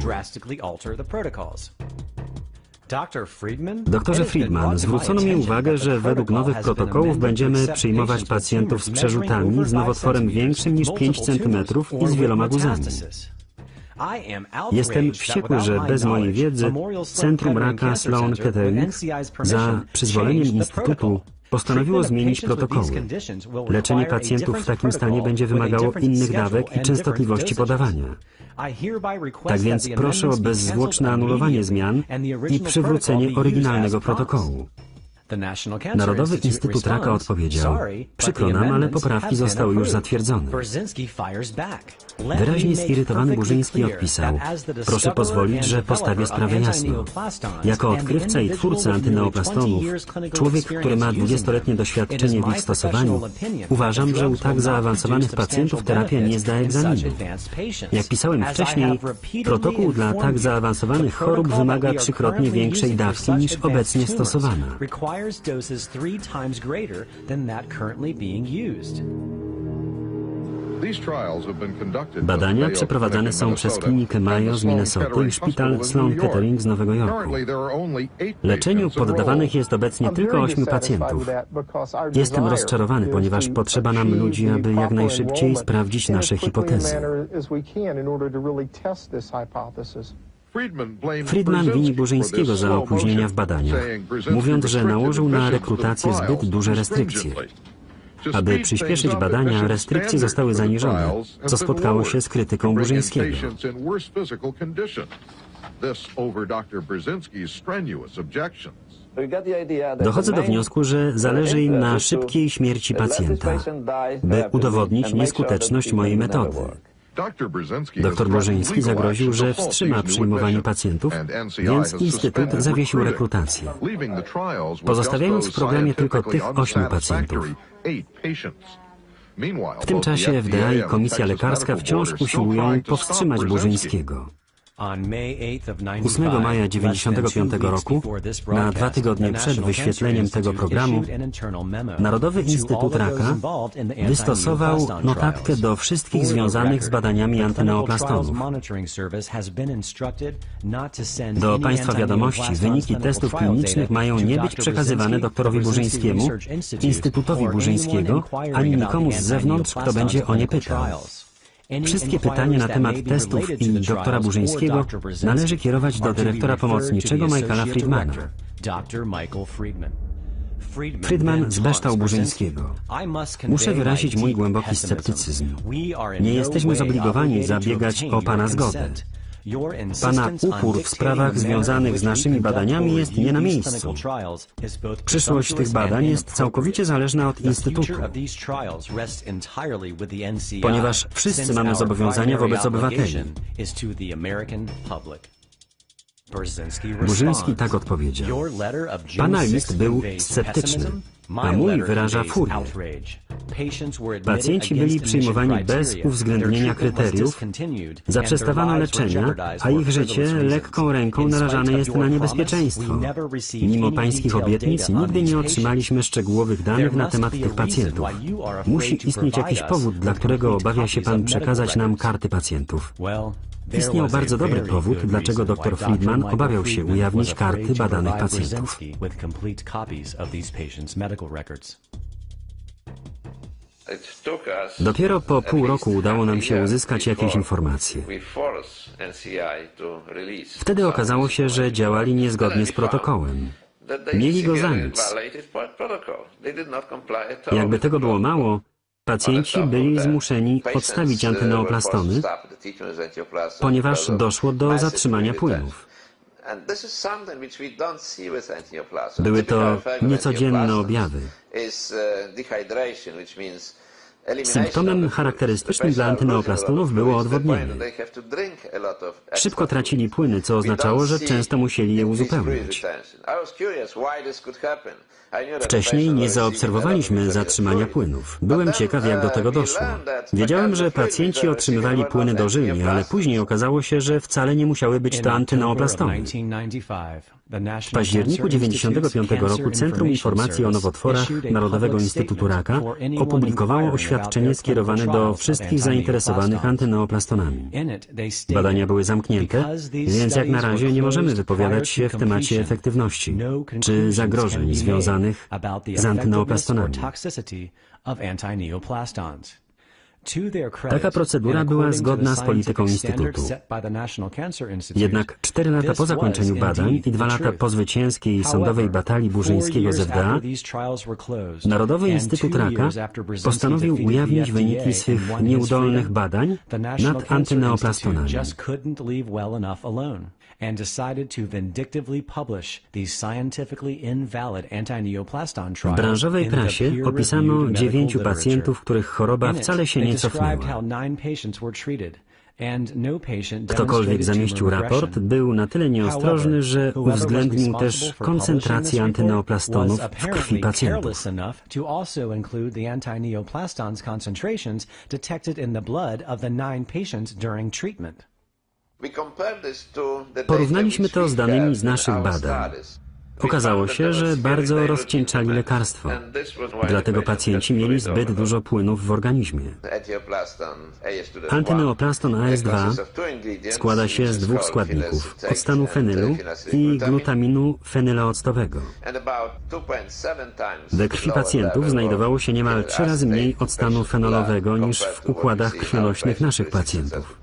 Doktorze Friedman, zwrócono mi uwagę, że według nowych protokołów będziemy przyjmować pacjentów z przerzutami z nowotworem większym niż pięć centymetrów i z wieloma guzami. Jestem wściekły, że bez mojej wiedzy Centrum Raka Sloan Kettering za przyzwoleniem Instytutu postanowiło zmienić protokoły. Leczenie pacjentów w takim stanie będzie wymagało innych dawek i częstotliwości podawania. Tak więc proszę o bezzwłoczne anulowanie zmian i przywrócenie oryginalnego protokołu. Narodowy Instytut Raka odpowiedział: przykro nam, ale poprawki zostały już zatwierdzone. Wyraźnie zirytowany Burzyński odpisał: proszę pozwolić, że postawię sprawę jasno. Jako odkrywca i twórca antyneoplastonów, człowiek, który ma dwudziestoletnie doświadczenie w ich stosowaniu, uważam, że u tak zaawansowanych pacjentów terapia nie zda egzaminu. Jak pisałem wcześniej, protokół dla tak zaawansowanych chorób wymaga trzykrotnie większej dawki niż obecnie stosowana. Doses three times greater than that currently being used. Badania przeprowadzane są przez klinikę Mayo z Minnesoty i szpital Sloan Kettering z Nowego Jorku. Leczeniu poddawanych jest obecnie tylko ośmiu pacjentów. Jestem rozczarowany, ponieważ potrzeba nam ludzi, aby jak najszybciej sprawdzić nasze hipotezy. Friedman wini Burzyńskiego za opóźnienia w badaniach, mówiąc, że nałożył na rekrutację zbyt duże restrykcje. Aby przyspieszyć badania, restrykcje zostały zaniżone, co spotkało się z krytyką Burzyńskiego. Dochodzę do wniosku, że zależy im na szybkiej śmierci pacjenta, by udowodnić nieskuteczność mojej metody. Doktor Burzyński zagroził, że wstrzyma przyjmowanie pacjentów, więc Instytut zawiesił rekrutację, pozostawiając w programie tylko tych ośmiu pacjentów. W tym czasie F D A i Komisja Lekarska wciąż usiłują powstrzymać Burzyńskiego. ósmego maja dziewięćdziesiątego piątego roku, na dwa tygodnie przed wyświetleniem tego programu, Narodowy Instytut Raka wystosował notatkę do wszystkich związanych z badaniami antyneoplastonów. Do Państwa wiadomości wyniki testów klinicznych mają nie być przekazywane doktorowi Burzyńskiemu, Instytutowi Burzyńskiego, ani nikomu z zewnątrz, kto będzie o nie pytał. Wszystkie pytania na temat testów i doktora Burzyńskiego należy kierować do dyrektora pomocniczego Michaela Friedmana. Friedman zbeształ Burzyńskiego. Muszę wyrazić mój głęboki sceptycyzm. Nie jesteśmy zobligowani zabiegać o Pana zgodę. Pana upór w sprawach związanych z naszymi badaniami jest nie na miejscu. Przyszłość tych badań jest całkowicie zależna od Instytutu, ponieważ wszyscy mamy zobowiązania wobec obywateli. Burzyński tak odpowiedział. Pana list był sceptyczny, a mój wyraża furię. Pacjenci byli przyjmowani bez uwzględnienia kryteriów, zaprzestawano leczenia, a ich życie lekką ręką narażane jest na niebezpieczeństwo. Mimo pańskich obietnic nigdy nie otrzymaliśmy szczegółowych danych na temat tych pacjentów. Musi istnieć jakiś powód, dla którego obawia się pan przekazać nam karty pacjentów. Istniał bardzo dobry powód, dlaczego dr Friedman obawiał się ujawnić karty badanych pacjentów. Dopiero po pół roku udało nam się uzyskać jakieś informacje. Wtedy okazało się, że działali niezgodnie z protokołem. Mieli go za nic. Jakby tego było mało, pacjenci byli zmuszeni odstawić antyneoplastony, ponieważ doszło do zatrzymania płynów. Były to niecodzienne objawy. Symptomem charakterystycznym dla antyneoplastonów było odwodnienie. Szybko tracili płyny, co oznaczało, że często musieli je uzupełniać. Wcześniej nie zaobserwowaliśmy zatrzymania płynów. Byłem ciekaw, jak do tego doszło. Wiedziałem, że pacjenci otrzymywali płyny dożylnie, ale później okazało się, że wcale nie musiały być to antyneoplastony. W październiku dziewięćdziesiątego piątego roku Centrum Informacji o Nowotworach Narodowego Instytutu Raka opublikowało oświadczenie skierowane do wszystkich zainteresowanych antyneoplastonami. Badania były zamknięte, więc jak na razie nie możemy wypowiadać się w temacie efektywności czy zagrożeń związanych z antyneoplastonami. Taka procedura była zgodna z polityką Instytutu. Jednak cztery lata po zakończeniu badań i dwa lata po zwycięskiej sądowej batalii Burzyńskiego z F D A, Narodowy Instytut Raka postanowił ujawnić wyniki swych nieudolnych badań nad antyneoplastonami. And decided to vindictively publish these scientifically invalid anti-neoplaston trials. W branżowej prasie opisano dziewięciu pacjentów, których choroba wcale się nie cofnęła. Ktokolwiek zamieścił raport, był na tyle nieostrożny, że uwzględnił też koncentrację antyneoplastonów w krwi pacjentów. Porównaliśmy to z danymi z naszych badań. Okazało się, że bardzo rozcieńczali lekarstwo. Dlatego pacjenci mieli zbyt dużo płynów w organizmie. Antyneoplaston A S dwa składa się z dwóch składników, octanu fenylu i glutaminu fenylooctowego. We krwi pacjentów znajdowało się niemal trzy razy mniej octanu fenolowego niż w układach krwionośnych naszych pacjentów.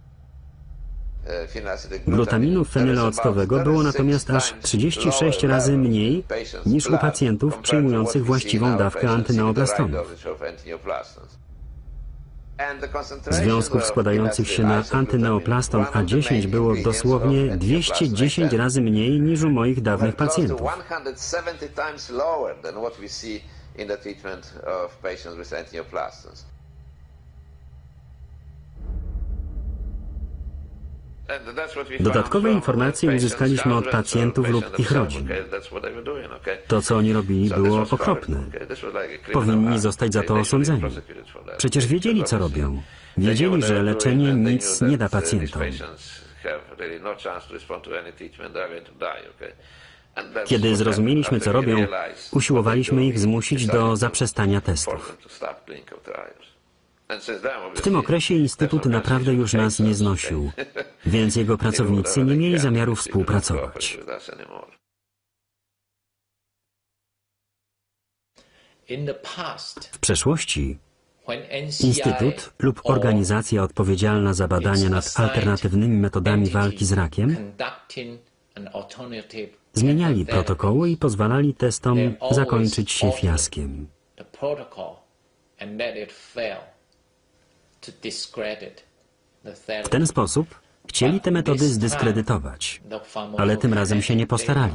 Glutaminu fenylooctowego było natomiast aż trzydzieści sześć razy mniej niż u pacjentów przyjmujących właściwą dawkę antyneoplastonów. Związków składających się na antyneoplaston A dziesięć było dosłownie dwieście dziesięć razy mniej niż u moich dawnych pacjentów. Dodatkowe informacje uzyskaliśmy od pacjentów lub ich rodzin. To, co oni robili, było okropne. Powinni zostać za to osądzeni. Przecież wiedzieli, co robią. Wiedzieli, że leczenie nic nie da pacjentom. Kiedy zrozumieliśmy, co robią, usiłowaliśmy ich zmusić do zaprzestania testów. W tym okresie Instytut naprawdę już nas nie znosił, więc jego pracownicy nie mieli zamiaru współpracować. W przeszłości Instytut lub organizacja odpowiedzialna za badania nad alternatywnymi metodami walki z rakiem zmieniali protokoły i pozwalali testom zakończyć się fiaskiem. W ten sposób chcieli te metody zdyskredytować, ale tym razem się nie postarali.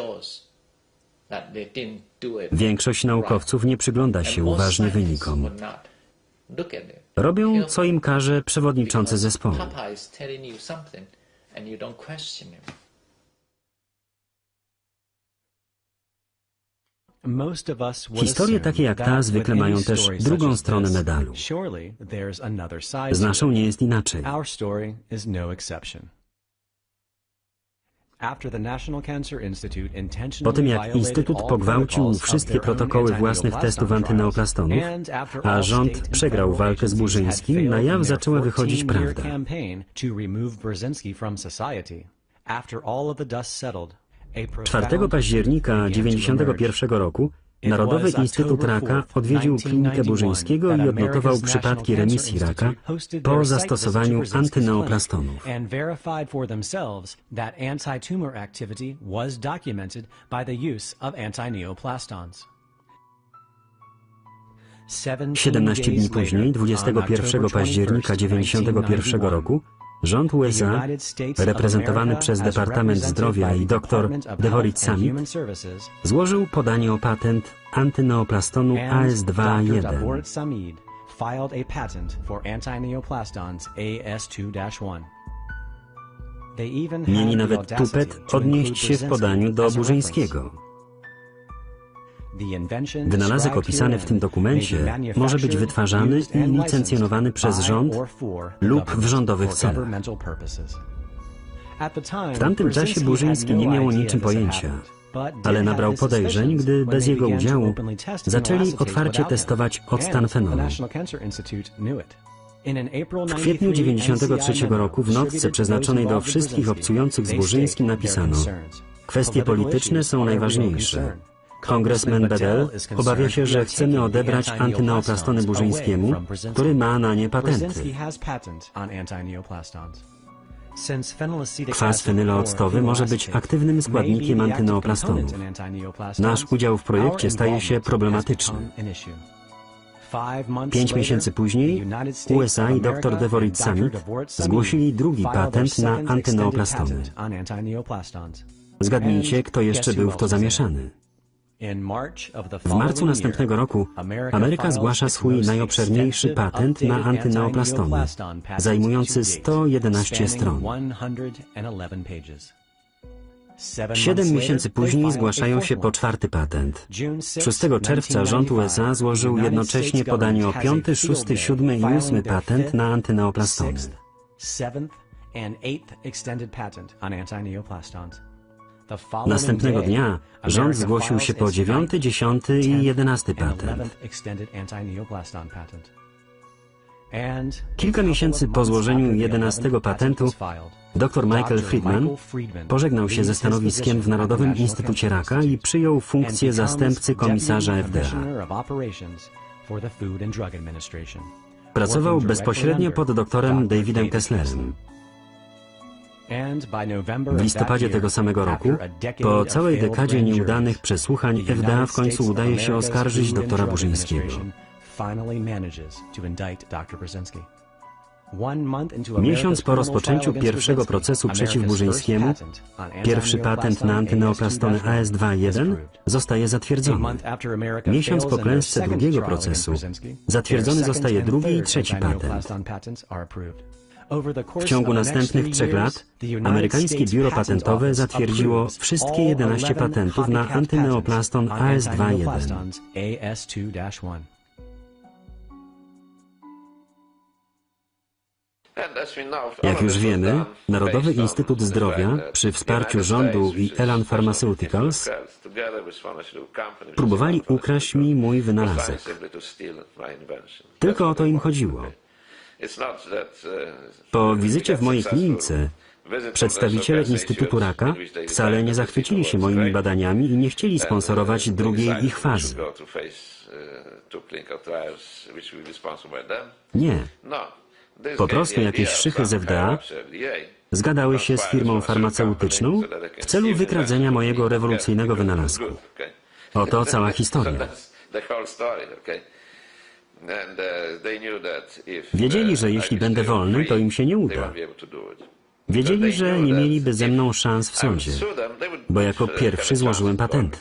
Większość naukowców nie przygląda się uważnie wynikom. Robią, co im każe przewodniczący zespołu. Historie takie jak ta zwykle mają też drugą stronę medalu. Z naszą nie jest inaczej. Po tym jak Instytut pogwałcił wszystkie protokoły własnych testów antyneoplastonów, a rząd przegrał walkę z Burzyńskim, na jaw zaczęła wychodzić prawda. czwartego października tysiąc dziewięćset dziewięćdziesiątego pierwszego roku Narodowy Instytut Raka odwiedził klinikę Burzyńskiego i odnotował przypadki remisji raka po zastosowaniu antyneoplastonów. siedemnaście dni później, dwudziestego pierwszego października tysiąc dziewięćset dziewięćdziesiątego pierwszego roku, rząd U S A, reprezentowany przez Departament Zdrowia i dr Devorid Samit, złożył podanie o patent antyneoplastonu A S dwa jeden. Mieli nawet tupet odnieść się w podaniu do Burzyńskiego. Wynalazek opisany w tym dokumencie może być wytwarzany i licencjonowany przez rząd lub w rządowych celach. W tamtym czasie Burzyński nie miał o niczym pojęcia, ale nabrał podejrzeń, gdy bez jego udziału zaczęli otwarcie testować octan fenolu. W kwietniu tysiąc dziewięćset dziewięćdziesiątego trzeciego roku w notce przeznaczonej do wszystkich obcujących z Burzyńskim napisano: kwestie polityczne są najważniejsze. Kongresmen Bedell obawia się, że chcemy odebrać antyneoplastony Burzyńskiemu, który ma na nie patenty. Kwas fenylooctowy może być aktywnym składnikiem antyneoplastonów. Nasz udział w projekcie staje się problematyczny. Pięć miesięcy później U S A i dr Devorid Samit zgłosili drugi patent na antyneoplastony. Zgadnijcie, kto jeszcze był w to zamieszany. W marcu następnego roku Ameryka zgłasza swój najobszerniejszy patent na antyneoplastony, zajmujący sto jedenaście stron. Siedem miesięcy później zgłaszają się po czwarty patent. szóstego czerwca rząd U S A złożył jednocześnie podanie o piąty, szósty, siódmy i ósmy patent na antyneoplastony. Następnego dnia rząd zgłosił się po dziewiąty, dziesiąty i jedenasty patent. Kilka miesięcy po złożeniu jedenastego patentu dr Michael Friedman pożegnał się ze stanowiskiem w Narodowym Instytucie Raka i przyjął funkcję zastępcy komisarza F D A. Pracował bezpośrednio pod doktorem Davidem Kesslerem. W listopadzie tego samego roku, po całej dekadzie nieudanych przesłuchań, F D A w końcu udaje się oskarżyć doktora Burzyńskiego. finally manages to indict doktor Brzezinski. Miesiąc po rozpoczęciu pierwszego procesu przeciw Burzyńskiemu, pierwszy patent na antyneoplastony A S dwa jeden zostaje zatwierdzony. Miesiąc po klęsce drugiego procesu zatwierdzony zostaje drugi i trzeci patent. W ciągu następnych trzech lat amerykańskie biuro patentowe zatwierdziło wszystkie jedenaście patentów na antyneoplaston A S dwa jeden. Jak już wiemy, Narodowy Instytut Zdrowia przy wsparciu rządu i Elan Pharmaceuticals próbowali ukraść mi mój wynalazek. Tylko o to im chodziło. Po wizycie w mojej klinice przedstawiciele Instytutu Raka wcale nie zachwycili się moimi badaniami i nie chcieli sponsorować drugiej ich fazy. Nie. Po prostu jakieś szychy z F D A zgadały się z firmą farmaceutyczną w celu wykradzenia mojego rewolucyjnego wynalazku. Oto cała historia. Wiedzieli, że jeśli będę wolny, to im się nie uda. Wiedzieli, że nie mieliby ze mną szans w sądzie, bo jako pierwszy złożyłem patenty.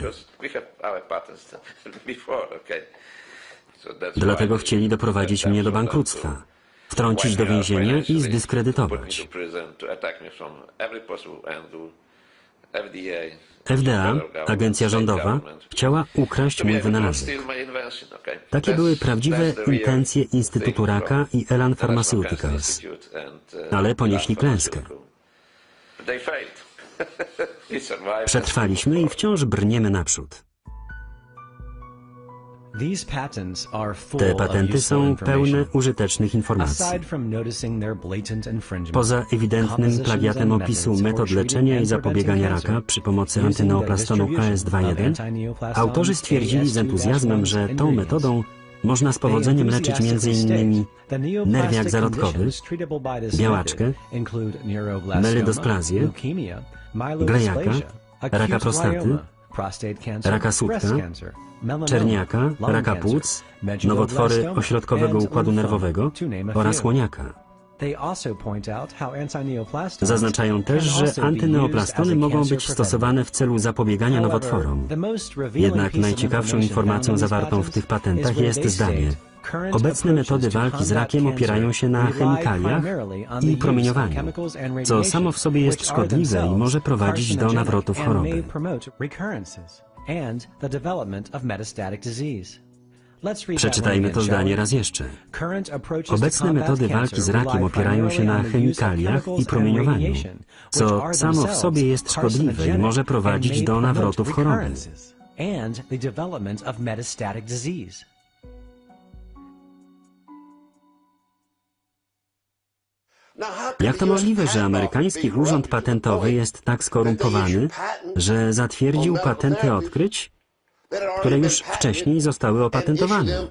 Dlatego chcieli doprowadzić mnie do bankructwa, wtrącić do więzienia i zdyskredytować. F D A, agencja rządowa, chciała ukraść mój wynalazek. Takie były prawdziwe intencje Instytutu Raka i Elan Pharmaceuticals, ale ponieśli klęskę. Przetrwaliśmy i wciąż brniemy naprzód. Te patenty są pełne użytecznych informacji. Poza ewidentnym plagiatem opisu metod leczenia i zapobiegania raka przy pomocy antyneoplastonu A S dwa jeden, autorzy stwierdzili z entuzjazmem, że tą metodą można z powodzeniem leczyć między innymi nerwiak zarodkowy, białaczkę, melydosplazję, glejaka, raka prostaty, raka słupka, czerniaka, raka płuc, nowotwory ośrodkowego układu nerwowego oraz łoniaka. Zaznaczają też, że antyneoplastony mogą być stosowane w celu zapobiegania nowotworom. Jednak najciekawszą informacją zawartą w tych patentach jest zdanie: obecne metody walki z rakiem opierają się na chemikaliach i promieniowaniu, co samo w sobie jest szkodliwe i może prowadzić do nawrotów choroby. Przeczytajmy to zdanie raz jeszcze. Obecne metody walki z rakiem opierają się na chemikaliach i promieniowaniu, co samo w sobie jest szkodliwe i może prowadzić do nawrotów choroby. Jak to możliwe, że amerykański urząd patentowy jest tak skorumpowany, że zatwierdził patenty odkryć, które już wcześniej zostały opatentowane?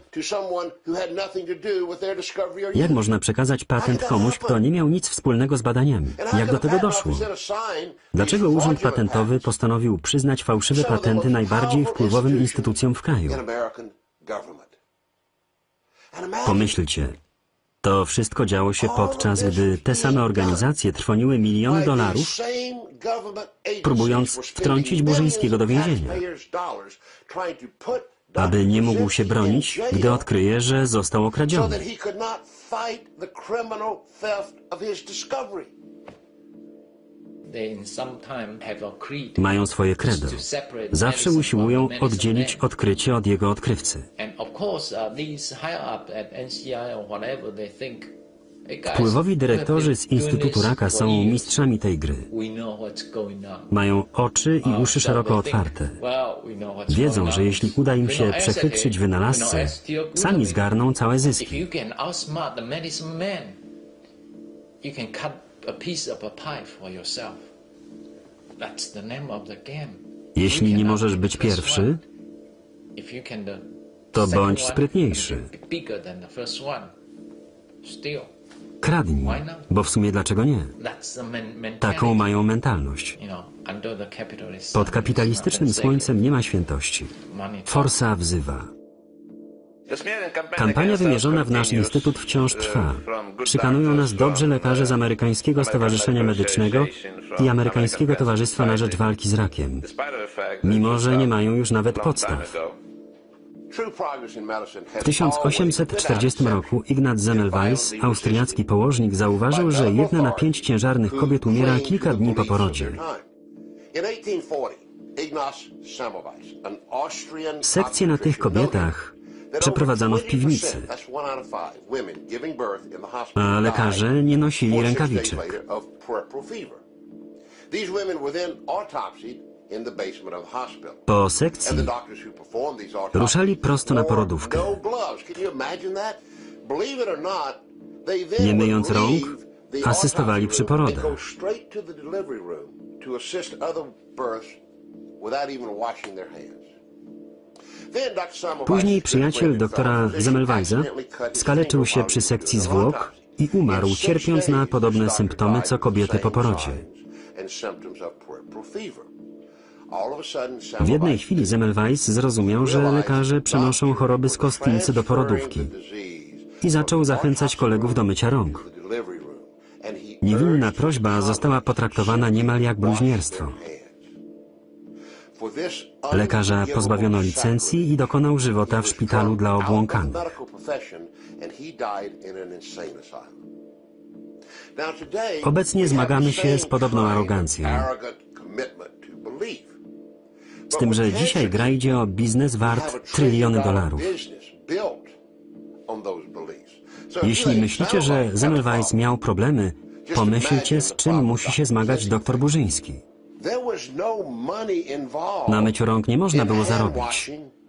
Jak można przekazać patent komuś, kto nie miał nic wspólnego z badaniami? Jak do tego doszło? Dlaczego Urząd Patentowy postanowił przyznać fałszywe patenty najbardziej wpływowym instytucjom w kraju? Pomyślcie. To wszystko działo się podczas gdy te same organizacje trwoniły miliony dolarów, próbując wtrącić Burzyńskiego do więzienia, aby nie mógł się bronić, gdy odkryje, że został okradziony. Mają swoje credo. Zawsze usiłują oddzielić odkrycie od jego odkrywcy. Wpływowi dyrektorzy z Instytutu Raka są mistrzami tej gry. Mają oczy i uszy szeroko otwarte. Wiedzą, że jeśli uda im się przechytrzyć wynalazcę, sami zgarną całe zyski. Jeśli nie możesz być pierwszy, to bądź sprytniejszy. Kradnij, bo w sumie dlaczego nie? Taką mają mentalność. Pod kapitalistycznym słońcem nie ma świętości. Forsa wzywa. Kampania wymierzona w nasz instytut wciąż trwa. Szykanują nas dobrzy lekarze z Amerykańskiego Stowarzyszenia Medycznego i Amerykańskiego Towarzystwa na Rzecz Walki z Rakiem, mimo że nie mają już nawet podstaw. W tysiąc osiemset czterdziestym roku Ignaz Semmelweis, austriacki położnik, zauważył, że jedna na pięć ciężarnych kobiet umiera kilka dni po porodzie. Sekcje na tych kobietach przeprowadzano w piwnicy, a lekarze nie nosili rękawiczek. Po sekcji ruszali prosto na porodówkę. Nie myjąc rąk, asystowali przy porodach. Później przyjaciel doktora Semmelweisa skaleczył się przy sekcji zwłok i umarł, cierpiąc na podobne symptomy co kobiety po porodzie. W jednej chwili Semmelweis zrozumiał, że lekarze przenoszą choroby z kostnicy do porodówki i zaczął zachęcać kolegów do mycia rąk. Niewinna prośba została potraktowana niemal jak bluźnierstwo. Lekarza pozbawiono licencji i dokonał żywota w szpitalu dla obłąkanych. Obecnie zmagamy się z podobną arogancją. Z tym, że dzisiaj gra idzie o biznes wart tryliony dolarów. Jeśli myślicie, że Semmelweis miał problemy, pomyślcie, z czym musi się zmagać dr Burzyński. Na myciu rąk nie można było zarobić.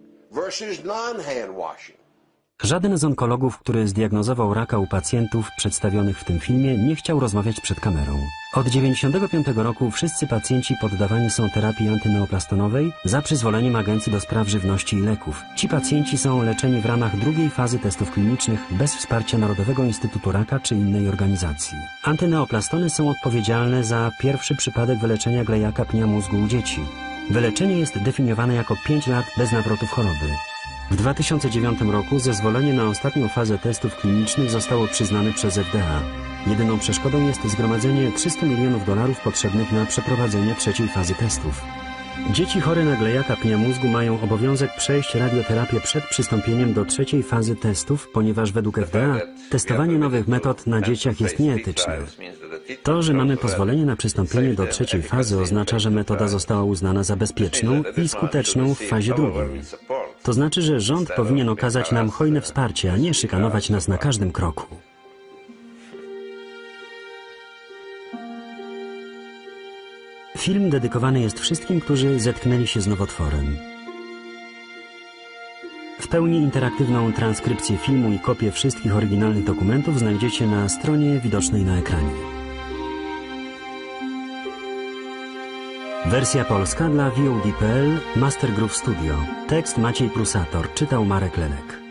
Żaden z onkologów, który zdiagnozował raka u pacjentów przedstawionych w tym filmie, nie chciał rozmawiać przed kamerą. Od tysiąc dziewięćset dziewięćdziesiątego piątego roku wszyscy pacjenci poddawani są terapii antyneoplastonowej za przyzwoleniem Agencji do Spraw Żywności i Leków. Ci pacjenci są leczeni w ramach drugiej fazy testów klinicznych bez wsparcia Narodowego Instytutu Raka czy innej organizacji. Antyneoplastony są odpowiedzialne za pierwszy przypadek wyleczenia glejaka pnia mózgu u dzieci. Wyleczenie jest definiowane jako pięć lat bez nawrotów choroby. W dwa tysiące dziewiątym roku zezwolenie na ostatnią fazę testów klinicznych zostało przyznane przez F D A. Jedyną przeszkodą jest zgromadzenie trzystu milionów dolarów potrzebnych na przeprowadzenie trzeciej fazy testów. Dzieci chore na glejaka pnia mózgu mają obowiązek przejść radioterapię przed przystąpieniem do trzeciej fazy testów, ponieważ według F D A testowanie nowych metod na dzieciach jest nieetyczne. To, że mamy pozwolenie na przystąpienie do trzeciej fazy, oznacza, że metoda została uznana za bezpieczną i skuteczną w fazie drugiej. To znaczy, że rząd powinien okazać nam hojne wsparcie, a nie szykanować nas na każdym kroku. Film dedykowany jest wszystkim, którzy zetknęli się z nowotworem. W pełni interaktywną transkrypcję filmu i kopię wszystkich oryginalnych dokumentów znajdziecie na stronie widocznej na ekranie. Wersja polska dla V O D kropka P L, Master Groove Studio. Tekst Maciej Prusator, czytał Marek Lelek.